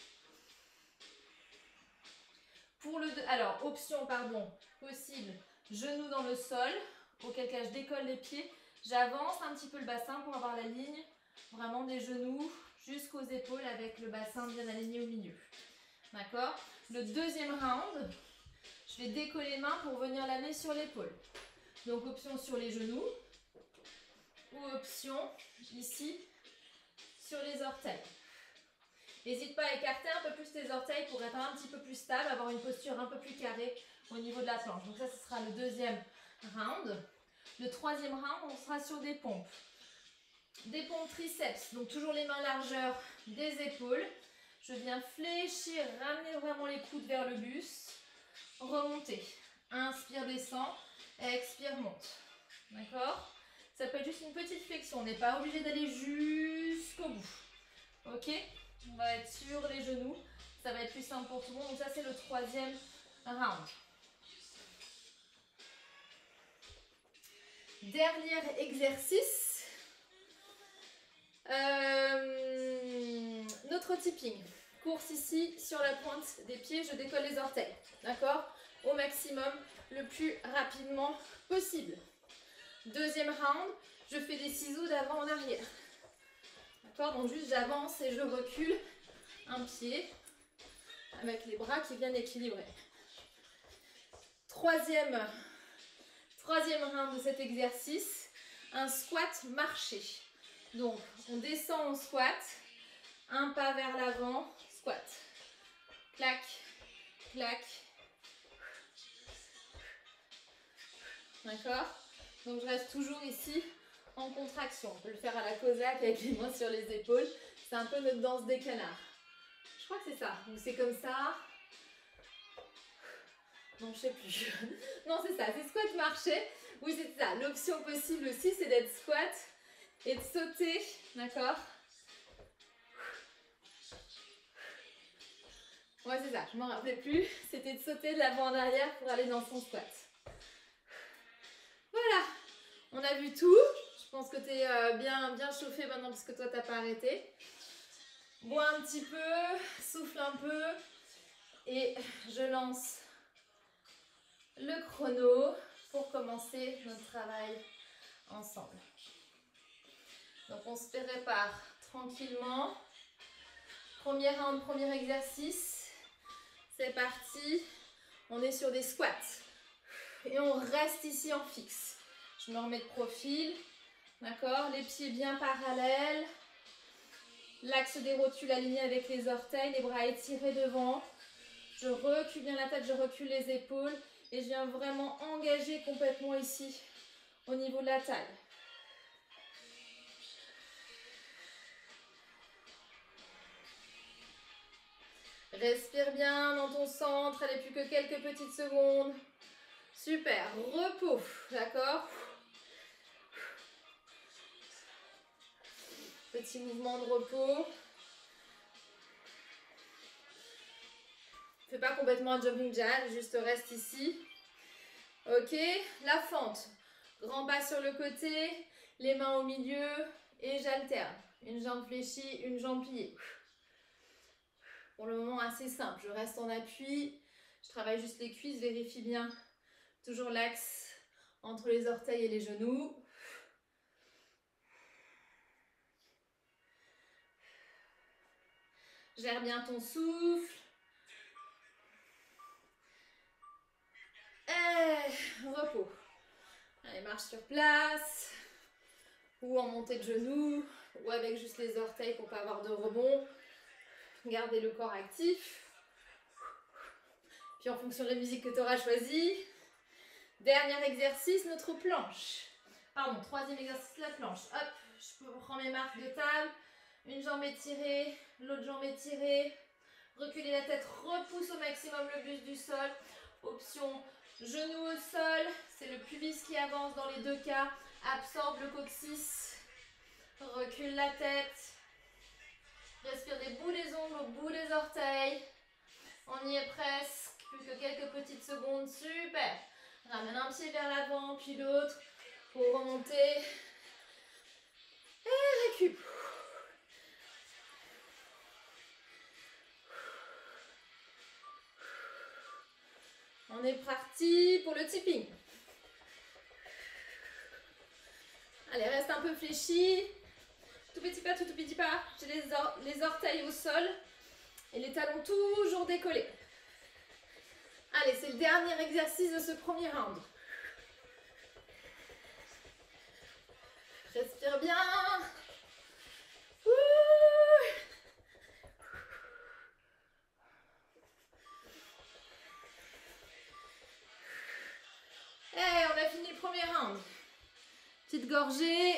Pour le deux, alors, option, possible, genou dans le sol, auquel cas je décolle les pieds, j'avance un petit peu le bassin pour avoir la ligne vraiment des genoux jusqu'aux épaules avec le bassin bien aligné au milieu. D'accord? Le deuxième round, je vais décoller les mains pour venir l'amener sur l'épaule. Donc option sur les genoux ou option ici sur les orteils. N'hésite pas à écarter un peu plus tes orteils pour être un petit peu plus stable, avoir une posture un peu plus carrée au niveau de la planche. Donc ça, ce sera le deuxième round. Le troisième round, on sera sur des pompes. Des pompes triceps, donc toujours les mains largeur des épaules. Je viens fléchir, ramener vraiment les coudes vers le buste. Remonter. Inspire, descend. Expire, monte. D'accord? Ça peut être juste une petite flexion. On n'est pas obligé d'aller jusqu'au bout. Ok? On va être sur les genoux. Ça va être plus simple pour tout le monde. Donc ça, c'est le troisième round. Dernier exercice. Notre tipping. Course ici sur la pointe des pieds. Je décolle les orteils. D'accord? Au maximum, le plus rapidement possible. Deuxième round. Je fais des ciseaux d'avant en arrière. D'accord? Donc juste j'avance et je recule un pied avec les bras qui viennent équilibrer. Troisième round de cet exercice, un squat marché. Donc on descend en squat, un pas vers l'avant, squat. Clac, clac. D'accord? Donc je reste toujours ici en contraction. On peut le faire à la Cosaque avec les mains sur les épaules. C'est un peu notre danse des canards. Je crois que c'est ça. Ou c'est comme ça. Non, je sais plus. Non, c'est ça. C'est squat marché. Oui, c'est ça. L'option possible aussi, c'est d'être squat et de sauter. D'accord? Ouais, c'est ça. Je m'en rappelais plus. C'était de sauter de l'avant en arrière pour aller dans son squat. On a vu tout. Je pense que tu es bien chauffé maintenant parce que toi, tu n'as pas arrêté. Bois un petit peu, souffle un peu et je lance le chrono pour commencer notre travail ensemble. Donc on se prépare tranquillement. Premier round, premier exercice. C'est parti. On est sur des squats. Et on reste ici en fixe. Je me remets de profil. D'accord? Les pieds bien parallèles. L'axe des rotules aligné avec les orteils. Les bras étirés devant. Je recule bien la tête, je recule les épaules. Et je viens vraiment engager complètement ici au niveau de la taille. Respire bien dans ton centre, allez plus que quelques petites secondes. Super, repos, d'accord? Petit mouvement de repos. Fais pas complètement un jumping jack, juste reste ici. Ok, la fente. Grand pas sur le côté, les mains au milieu et j'alterne. Une jambe fléchie, une jambe pliée. Pour le moment, assez simple. Je reste en appui. Je travaille juste les cuisses. Vérifie bien. Toujours l'axe entre les orteils et les genoux. Gère bien ton souffle. Et repos. Allez, marche sur place. Ou en montée de genoux. Ou avec juste les orteils pour ne pas avoir de rebond. Gardez le corps actif. Puis en fonction de la musique que tu auras choisie. Dernier exercice, notre planche. Pardon, troisième exercice, la planche. Hop, je prends mes marques de table. Une jambe étirée, l'autre jambe étirée. Reculez la tête, repousse au maximum le buste du sol. Option genou au sol. C'est le pubis qui avance dans les deux cas. Absorbe le coccyx. Recule la tête. Respire des bouts des ongles au bout des orteils. On y est presque. Plus que quelques petites secondes. Super. Ramène un pied vers l'avant, puis l'autre. Pour remonter. Et récup. On est parti pour le tipping. Allez, reste un peu fléchi. Tout petit pas, tout petit pas. J'ai les orteils au sol et les talons toujours décollés. Allez, c'est le dernier exercice de ce premier round. Respire bien. Et on a fini le premier round. Petite gorgée.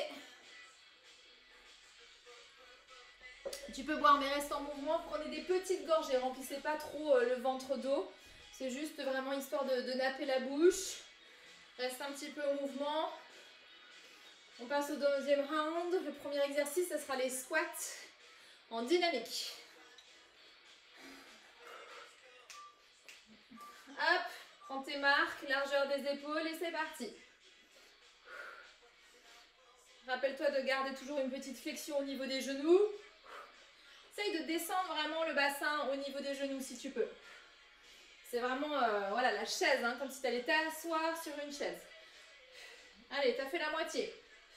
Tu peux boire mais reste en mouvement. Prenez des petites gorgées. Remplissez pas trop le ventre d'eau. C'est juste vraiment histoire de napper la bouche. Reste un petit peu au mouvement. On passe au deuxième round. Le premier exercice, ce sera les squats en dynamique. Hop, prends tes marques, largeur des épaules et c'est parti. Rappelle-toi de garder toujours une petite flexion au niveau des genoux. Essaye de descendre vraiment le bassin au niveau des genoux si tu peux. C'est vraiment voilà, la chaise, hein, comme si tu allais t'asseoir sur une chaise. Allez, tu as fait la moitié.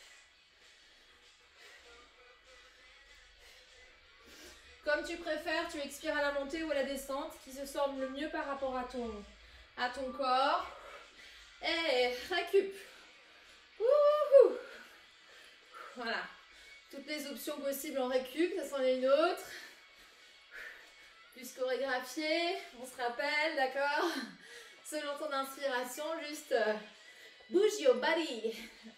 Comme tu préfères, tu expires à la montée ou à la descente, qui se semble le mieux par rapport à ton corps. Et récup. Wouhou. Voilà. Toutes les options possibles en récup, ça c'en est une autre. Plus chorégraphié, on se rappelle, d'accord? Selon ton inspiration, juste bouge your body.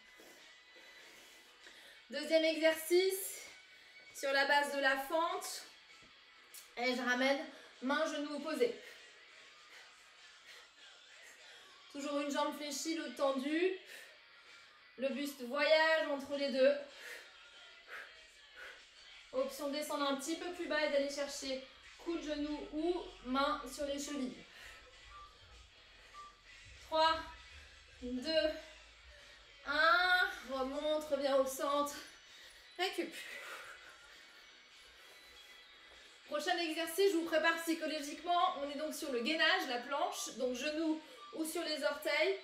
Deuxième exercice, sur la base de la fente. Et je ramène main, genou opposé. Toujours une jambe fléchie, l'autre tendue. Le buste voyage entre les deux. Option de descendre un petit peu plus bas et d'aller chercher coup de genou ou main sur les chevilles. 3, 2, 1, remonte, reviens au centre, récup. Prochain exercice, je vous prépare psychologiquement. On est donc sur le gainage, la planche, donc genoux ou sur les orteils,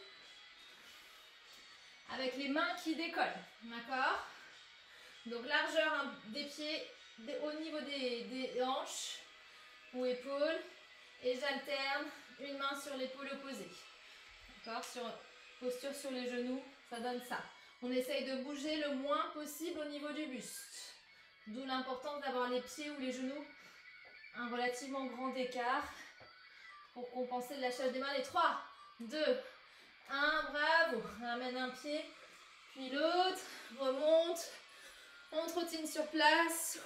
avec les mains qui décollent, d'accord? Donc largeur des pieds au niveau des hanches ou épaules, et j'alterne une main sur l'épaule opposée, d'accord? Posture sur les genoux, ça donne ça. On essaye de bouger le moins possible au niveau du buste, d'où l'importance d'avoir les pieds ou les genoux un relativement grand écart pour compenser le lâchage des mains. Les 3, 2, 1, bravo. Ramène un pied, puis l'autre, remonte. On trottine sur place.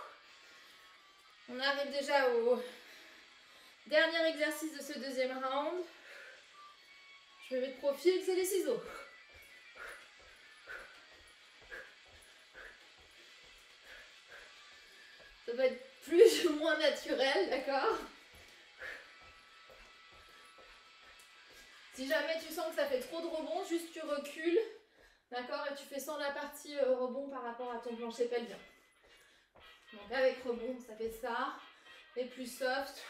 On arrive déjà au dernier exercice de ce deuxième round. Je me mets de profil, c'est les ciseaux. Ça va être plus ou moins naturel, d'accord? Si jamais tu sens que ça fait trop de rebond, juste tu recules, d'accord? Et tu fais sans la partie rebond par rapport à ton plancher pelvien. Donc avec rebond, ça fait ça. Et plus soft,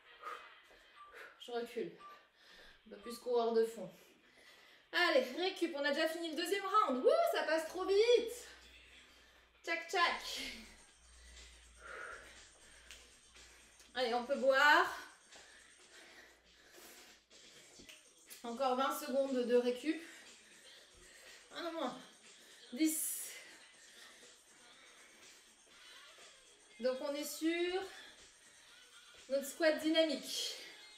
je recule. Un peu plus coureur de fond. Allez, récup, on a déjà fini le deuxième round. Wouh, ça passe trop vite. Tchac, tchac. Allez, on peut boire. Encore 20 secondes de récup. Un moins. 10. Donc on est sur notre squat dynamique.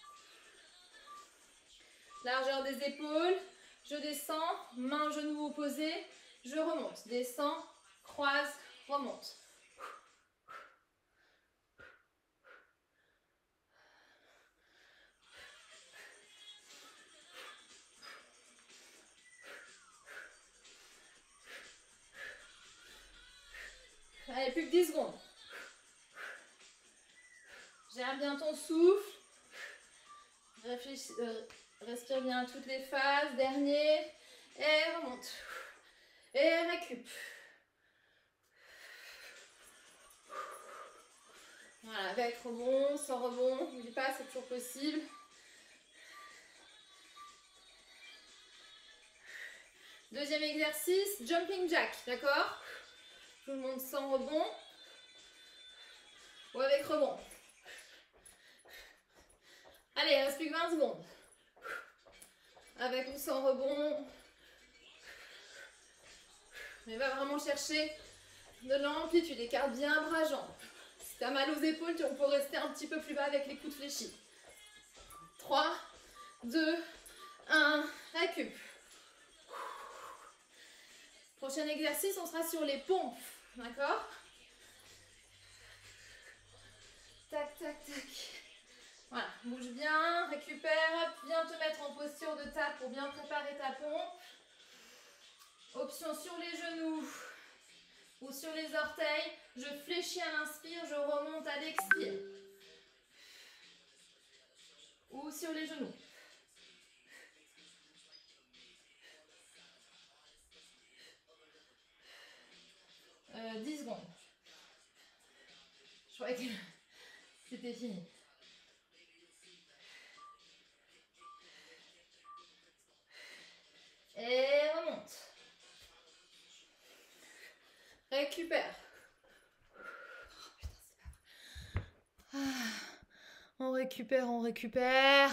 Largeur des épaules. Je descends, main, genou opposé. Je remonte. Descends, croise, remonte. Allez, plus que 10 secondes. Gère bien ton souffle. Respire bien toutes les phases. Dernier. Et remonte. Et récup. Voilà, avec rebond, sans rebond. N'oublie pas, c'est toujours possible. Deuxième exercice, jumping jack, d'accord? Tout le monde sans rebond ou avec rebond. Allez, il reste plus que 20 secondes. Avec ou sans rebond. Mais va vraiment chercher de l'amplitude. Écarte bien bras-jambes. Si tu as mal aux épaules, on peut rester un petit peu plus bas avec les coudes fléchis. 3, 2, 1, récup. Prochain exercice, on sera sur les pompes. D'accord? Tac, tac, tac. Voilà, bouge bien, récupère, viens te mettre en posture de table pour bien préparer ta pompe. Option sur les genoux ou sur les orteils. Je fléchis à l'inspire, je remonte à l'expire. Ou sur les genoux. 10 secondes. Je croyais que c'était fini. Et remonte. Récupère. On récupère, on récupère.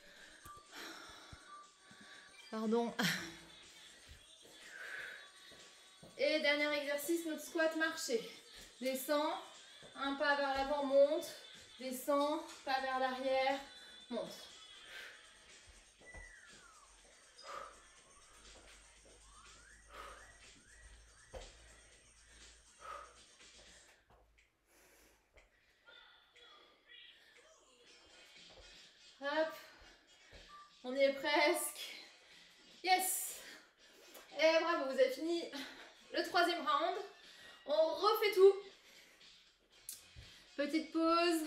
Pardon. Et dernier exercice, notre squat marché. Descends, un pas vers l'avant, monte. Descends, pas vers l'arrière, monte. Hop, on y est presque. Yes. Et bravo, vous avez fini le troisième round. On refait tout. Petite pause.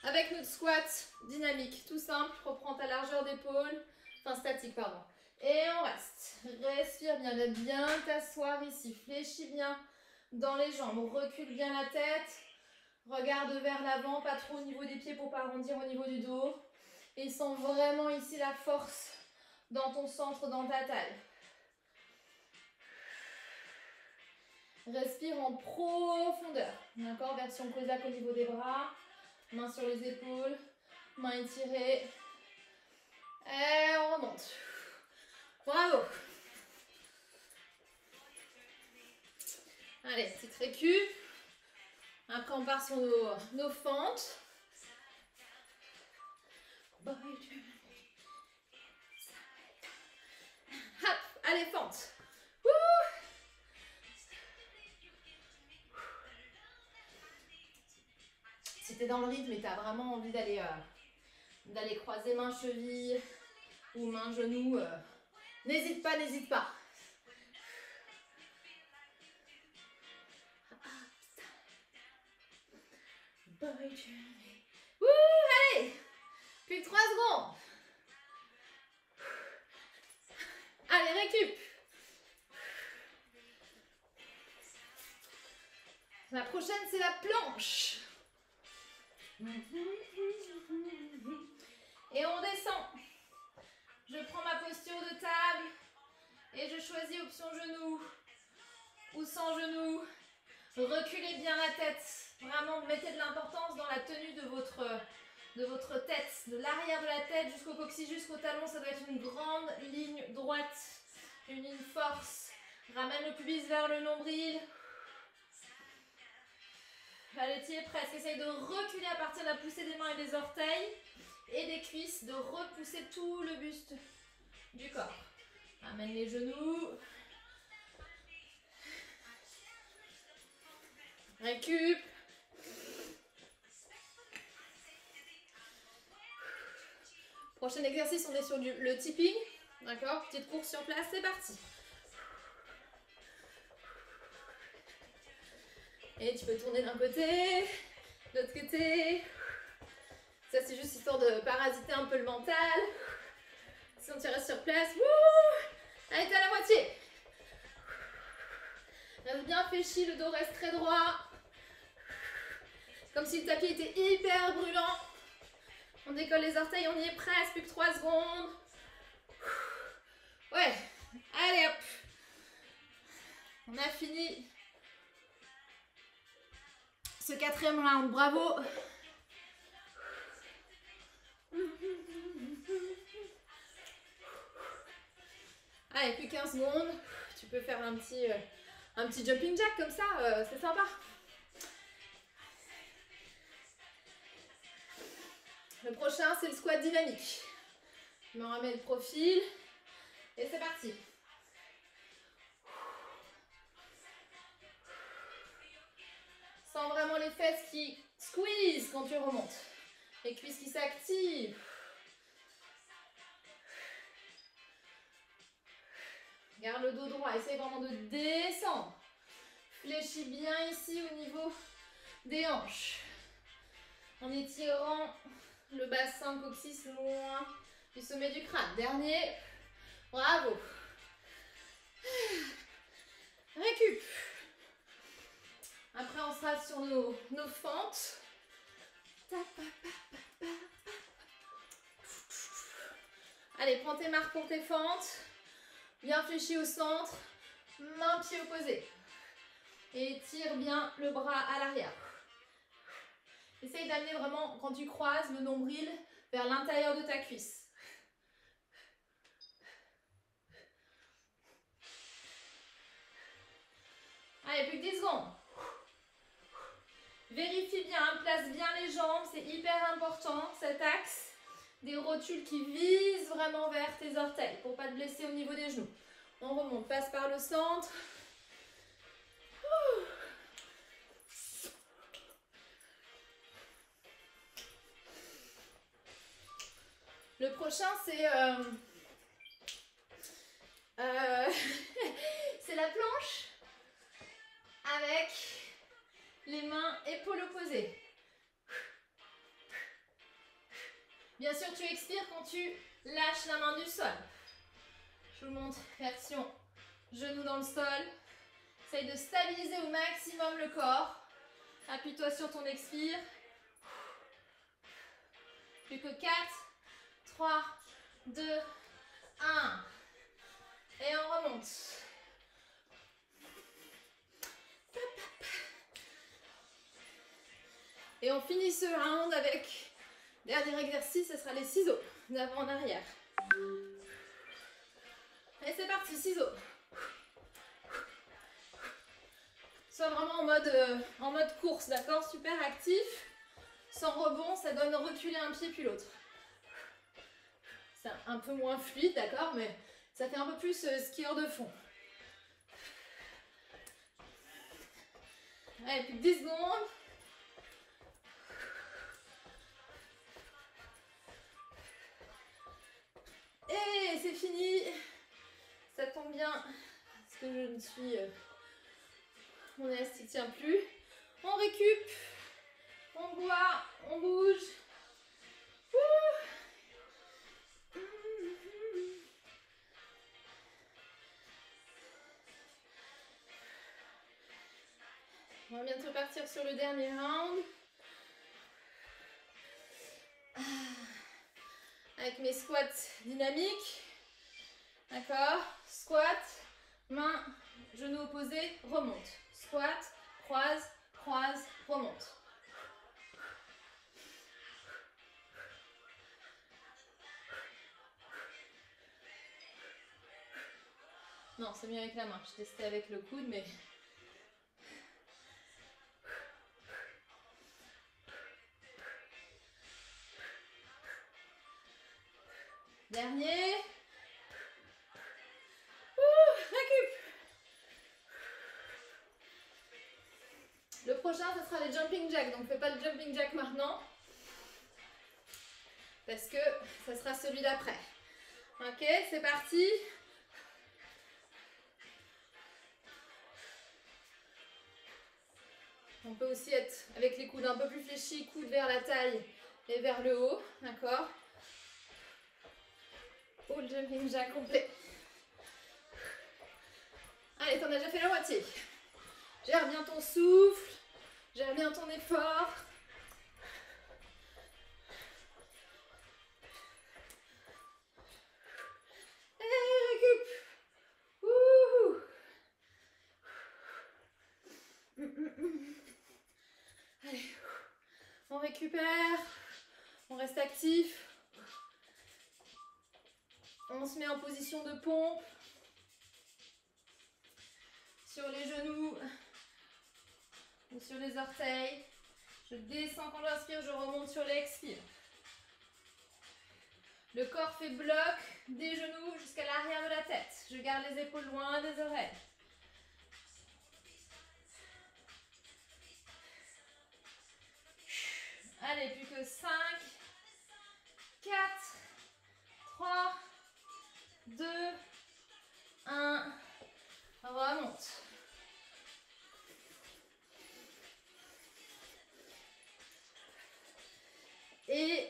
Avec notre squat dynamique, tout simple, reprends ta largeur d'épaule, enfin statique pardon. Et on reste, respire bien, va bien t'asseoir ici, fléchis bien dans les jambes, recule bien la tête, regarde vers l'avant, pas trop au niveau des pieds pour pas arrondir au niveau du dos. Et sens vraiment ici la force dans ton centre, dans ta taille. Respire en profondeur, d'accord? Version Cosaque au niveau des bras, mains sur les épaules, mains étirées. Et on remonte. Bravo. Allez, petite récup. Après, on part sur nos fentes. Hop, allez, fente. Si tu es dans le rythme et tu as vraiment envie d'aller croiser mains, chevilles ou mains, genoux, n'hésite pas, n'hésite pas. Allez, plus que 3 secondes. Allez, récup. La prochaine, c'est la planche. Et on descend. Je prends ma posture de table et je choisis option genou ou sans genou. Reculez bien la tête. Vraiment, mettez de l'importance dans la tenue de votre tête, de l'arrière de la tête jusqu'au coccyx, jusqu'au talon. Ça doit être une grande ligne droite, une ligne force. Ramène le pubis vers le nombril. Allez, tu y es presque. Essaye de reculer à partir de la poussée des mains et des orteils et des cuisses, de repousser tout le buste du corps. Ramène les genoux. Récup. Prochain exercice, on est sur le tipping. D'accord? Petite course sur place, c'est parti. Et tu peux tourner d'un côté, de l'autre côté. Ça, c'est juste histoire de parasiter un peu le mental. Sinon, tu restes sur place. Wouh! Allez, t'es à la moitié. Reste bien fléchi, le dos reste très droit. Comme si le tapis était hyper brûlant. On décolle les orteils, on y est presque, plus que 3 secondes. Ouais, allez hop. On a fini ce 4e round, bravo. Allez, plus 15 secondes. Tu peux faire un petit jumping jack comme ça, c'est sympa. Le prochain, c'est le squat dynamique. Je me remets le profil et c'est parti. Sens vraiment les fesses qui squeeze quand tu remontes. Les cuisses qui s'activent. Garde le dos droit. Essaye vraiment de descendre. Fléchis bien ici au niveau des hanches. En étirant le bassin coccyx loin du sommet du crâne. Dernier. Bravo. Récup. Après, on sera sur nos fentes. Allez, prends tes marques pour tes fentes. Bien fléchi au centre. Main, pied opposé. Et tire bien le bras à l'arrière. Essaye d'amener vraiment, quand tu croises, le nombril vers l'intérieur de ta cuisse. Allez, plus que 10 secondes. Vérifie bien, place bien les jambes, c'est hyper important, cet axe. Des rotules qui visent vraiment vers tes orteils pour ne pas te blesser au niveau des genoux. On remonte, passe par le centre. Le prochain, c'est c'est la planche avec les mains épaules opposées. Bien sûr, tu expires quand tu lâches la main du sol. Je vous montre version genou dans le sol. Essaye de stabiliser au maximum le corps. Appuie-toi sur ton expire. Plus que 4, 3, 2, 1. Et on remonte. Et on finit ce round avec, dernier exercice, ce sera les ciseaux, d'avant en arrière. Et c'est parti, ciseaux. Sois vraiment en mode course, d'accord? Super actif. Sans rebond, ça donne reculer un pied puis l'autre. C'est un peu moins fluide, d'accord? Mais ça fait un peu plus skieur de fond. Allez, plus que 10 secondes. Et c'est fini. Ça tombe bien. Parce que je ne suis... mon élastique tient plus. On récup. On boit. On bouge. On va bientôt partir sur le dernier round. Avec mes squats dynamiques. D'accord? Squat, main, genou opposé, remonte. Squat, croise, croise, remonte. Non, c'est mieux avec la main. Je testais avec le coude, mais... Dernier. Récup. Le prochain, ce sera les jumping jacks. Donc, fais pas le jumping jack maintenant. Parce que ça sera celui d'après. Ok, c'est parti. On peut aussi être avec les coudes un peu plus fléchis, coudes vers la taille et vers le haut. D'accord? Ou le jumping jack complet. Allez, t'en as déjà fait la moitié. Gère bien ton souffle. Gère bien ton effort. Et récup. Ouh. Allez, on récupère. On reste actif. On se met en position de pompe. Sur les genoux ou sur les orteils. Je descends quand j'inspire, je remonte sur l'expire. Le corps fait bloc des genoux jusqu'à l'arrière de la tête. Je garde les épaules loin des oreilles. Allez, plus que 5, 4, 3, 2, 1. Remonte. Et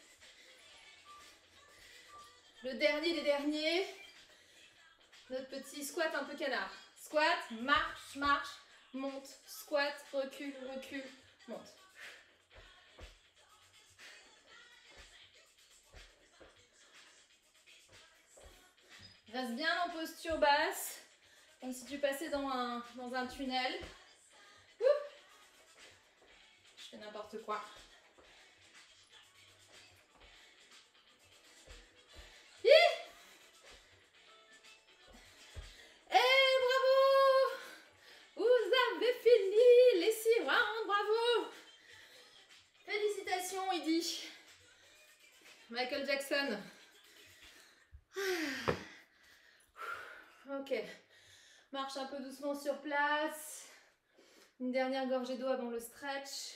le dernier des derniers, notre petit squat un peu canard. Squat, marche, marche, monte, squat, recule, recule, monte. Reste bien en posture basse, comme si tu passais dans un tunnel. Ouh. Je fais n'importe quoi. Et bravo! Vous avez fini les 6 rounds, bravo! Félicitations, il dit. Michael Jackson. Ok. Marche un peu doucement sur place. Une dernière gorgée d'eau avant le stretch.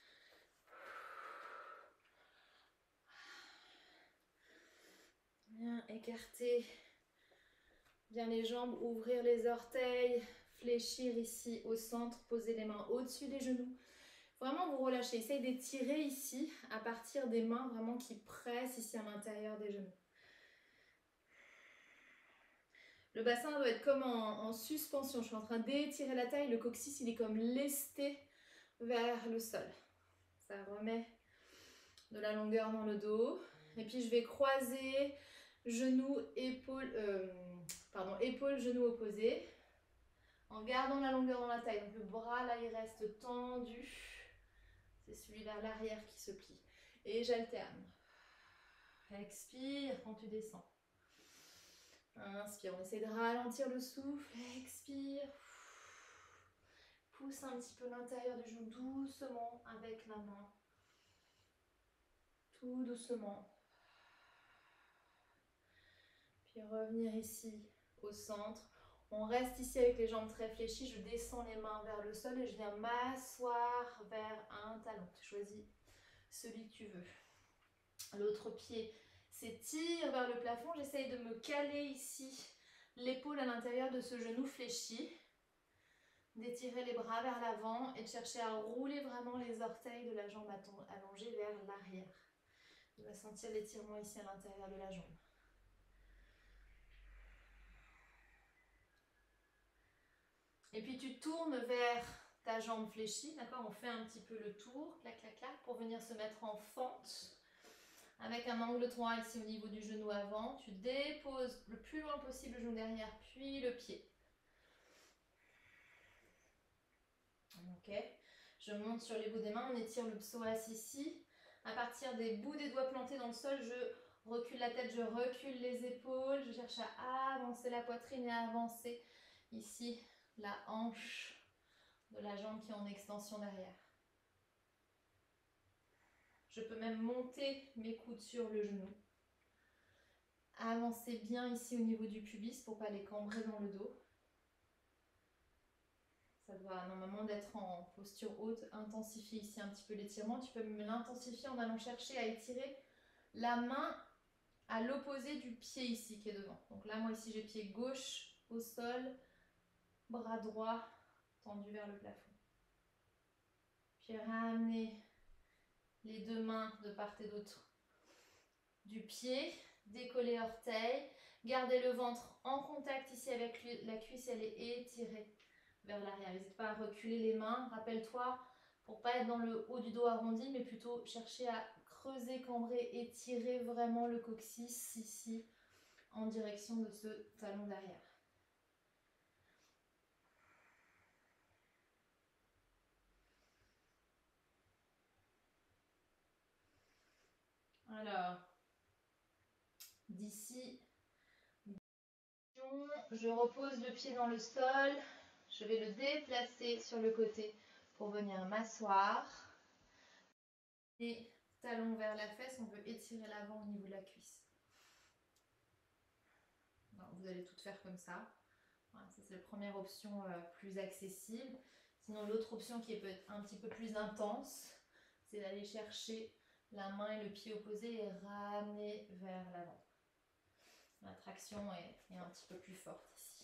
Bien écarter. Bien les jambes, ouvrir les orteils. Fléchir ici au centre. Poser les mains au-dessus des genoux. Vraiment vous relâchez. Essayez d'étirer ici à partir des mains vraiment qui pressent ici à l'intérieur des genoux. Le bassin doit être comme en suspension. Je suis en train d'étirer la taille. Le coccyx, il est comme lesté vers le sol. Ça remet de la longueur dans le dos. Et puis je vais croiser genoux, épaules, épaules, genoux opposés. En gardant la longueur dans la taille. Donc le bras là, il reste tendu. C'est celui vers l'arrière qui se plie. Et j'alterne. Expire quand tu descends. Inspire, on essaie de ralentir le souffle. Expire. Pousse un petit peu l'intérieur du genou doucement avec la main. Tout doucement. Puis revenir ici au centre. On reste ici avec les jambes très fléchies. Je descends les mains vers le sol et je viens m'asseoir vers un talon. Tu choisis celui que tu veux. L'autre pied s'étire vers le plafond. J'essaye de me caler ici l'épaule à l'intérieur de ce genou fléchi. D'étirer les bras vers l'avant et de chercher à rouler vraiment les orteils de la jambe allongée vers l'arrière. Tu vas sentir l'étirement ici à l'intérieur de la jambe. Et puis tu tournes vers ta jambe fléchie, d'accord? On fait un petit peu le tour, clac, clac, clac, pour venir se mettre en fente. Avec un angle droit ici au niveau du genou avant. Tu déposes le plus loin possible le genou derrière, puis le pied. Ok. Je monte sur les bouts des mains, on étire le psoas ici. À partir des bouts des doigts plantés dans le sol, je recule la tête, je recule les épaules. Je cherche à avancer la poitrine et à avancer ici la hanche de la jambe qui est en extension derrière. Je peux même monter mes coudes sur le genou. Avancer bien ici au niveau du pubis pour ne pas les cambrer dans le dos. Ça doit normalement d'être en posture haute. Intensifier ici un petit peu l'étirement. Tu peux même l'intensifier en allant chercher à étirer la main à l'opposé du pied ici qui est devant. Donc là, moi ici, j'ai pied gauche au sol, bras droit tendu vers le plafond. Puis ramener les deux mains de part et d'autre du pied, décoller orteil, garder le ventre en contact ici avec la cuisse, elle est étirée vers l'arrière. N'hésite pas à reculer les mains, rappelle-toi, pour ne pas être dans le haut du dos arrondi, mais plutôt chercher à creuser, cambrer, étirer vraiment le coccyx ici en direction de ce talon derrière. Alors, d'ici, je repose le pied dans le sol, je vais le déplacer sur le côté pour venir m'asseoir. Et talon vers la fesse, on veut étirer l'avant au niveau de la cuisse. Non, vous allez tout faire comme ça. Voilà, ça c'est la première option plus accessible. Sinon l'autre option qui peut être un petit peu plus intense, c'est d'aller chercher la main et le pied opposé et ramener vers l'avant. La traction est un petit peu plus forte ici.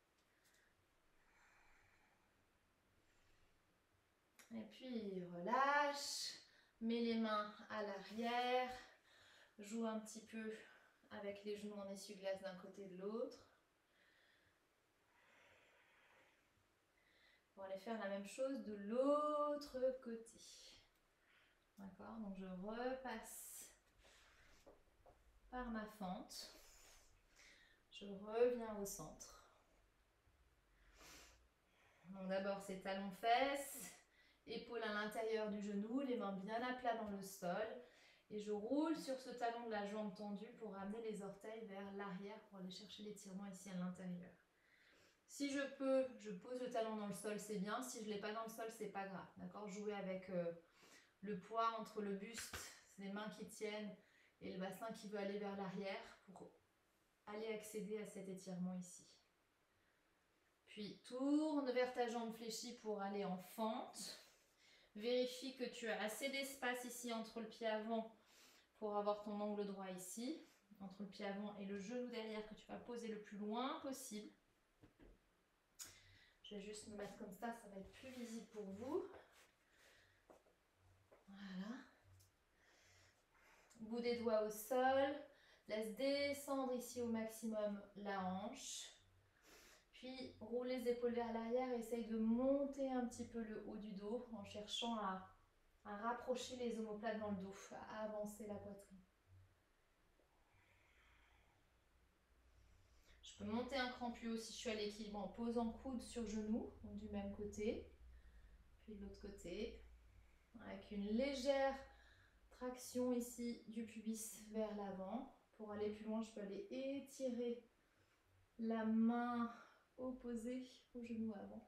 Et puis relâche, mets les mains à l'arrière, joue un petit peu avec les genoux en essuie-glace d'un côté et de l'autre. On va aller faire la même chose de l'autre côté. D'accord, donc je repasse par ma fente. Je reviens au centre. Donc d'abord c'est talons-fesses, épaules à l'intérieur du genou, les mains bien à plat dans le sol. Et je roule sur ce talon de la jambe tendue pour ramener les orteils vers l'arrière pour aller chercher l'étirement ici à l'intérieur. Si je peux, je pose le talon dans le sol, c'est bien. Si je ne l'ai pas dans le sol, c'est pas grave. D'accord, jouer avec le poids entre le buste, les mains qui tiennent et le bassin qui veut aller vers l'arrière pour aller accéder à cet étirement ici. Puis tourne vers ta jambe fléchie pour aller en fente. Vérifie que tu as assez d'espace ici entre le pied avant pour avoir ton angle droit ici. Entre le pied avant et le genou derrière que tu vas poser le plus loin possible. Je vais juste me mettre comme ça va être plus visible pour vous. Voilà. Bout des doigts au sol. Laisse descendre ici au maximum la hanche. Puis roule les épaules vers l'arrière et essaye de monter un petit peu le haut du dos en cherchant à rapprocher les omoplates dans le dos, à avancer la poitrine. Je peux monter un cran plus haut si je suis à l'équilibre en posant coude sur genou, donc du même côté. Puis de l'autre côté, avec une légère traction ici du pubis vers l'avant. Pour aller plus loin, je peux aller étirer la main opposée au genou avant.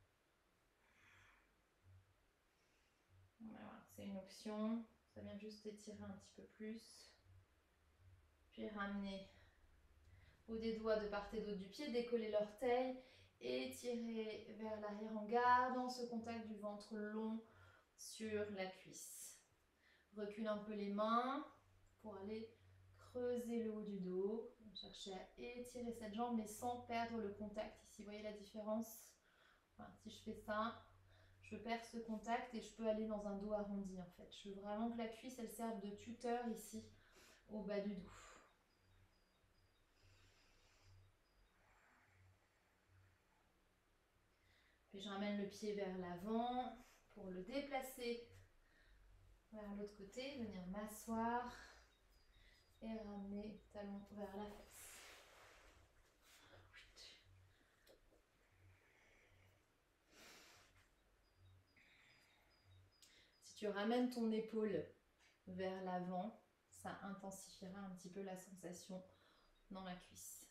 Voilà, c'est une option. Ça vient juste étirer un petit peu plus. Puis ramener bout des doigts de part et d'autre du pied, décoller l'orteil, étirer vers l'arrière en gardant ce contact du ventre long sur la cuisse. Recule un peu les mains pour aller creuser le haut du dos. Chercher à étirer cette jambe mais sans perdre le contact. Ici, vous voyez la différence? Voilà, si je fais ça, je perds ce contact et je peux aller dans un dos arrondi en fait. Je veux vraiment que la cuisse elle serve de tuteur ici au bas du dos. Puis je ramène le pied vers l'avant pour le déplacer vers l'autre côté, venir m'asseoir et ramener talon vers la fesse. Si tu ramènes ton épaule vers l'avant, ça intensifiera un petit peu la sensation dans la cuisse.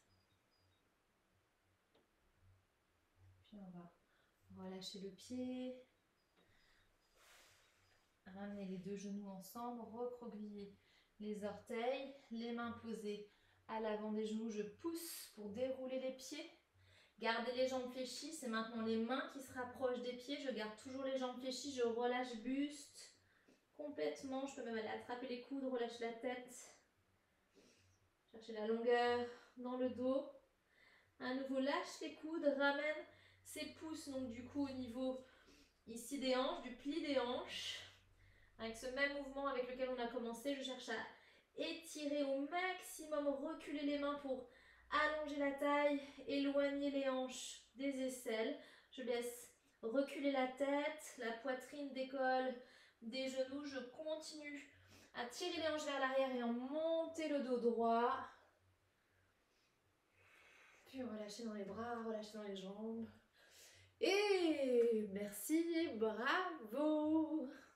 Puis on va relâcher le pied, ramener les deux genoux ensemble, recroqueviller les orteils, les mains posées à l'avant des genoux, je pousse pour dérouler les pieds. Gardez les jambes fléchies, c'est maintenant les mains qui se rapprochent des pieds, je garde toujours les jambes fléchies, je relâche buste complètement, je peux même aller attraper les coudes, relâcher la tête, chercher la longueur dans le dos. À nouveau, lâche les coudes, ramène ses pouces, donc du coup au niveau ici des hanches, du pli des hanches. Avec ce même mouvement avec lequel on a commencé, je cherche à étirer au maximum, reculer les mains pour allonger la taille, éloigner les hanches des aisselles. Je laisse reculer la tête, la poitrine décolle des genoux. Je continue à tirer les hanches vers l'arrière et en monter le dos droit. Puis relâcher dans les bras, relâcher dans les jambes. Et merci, bravo!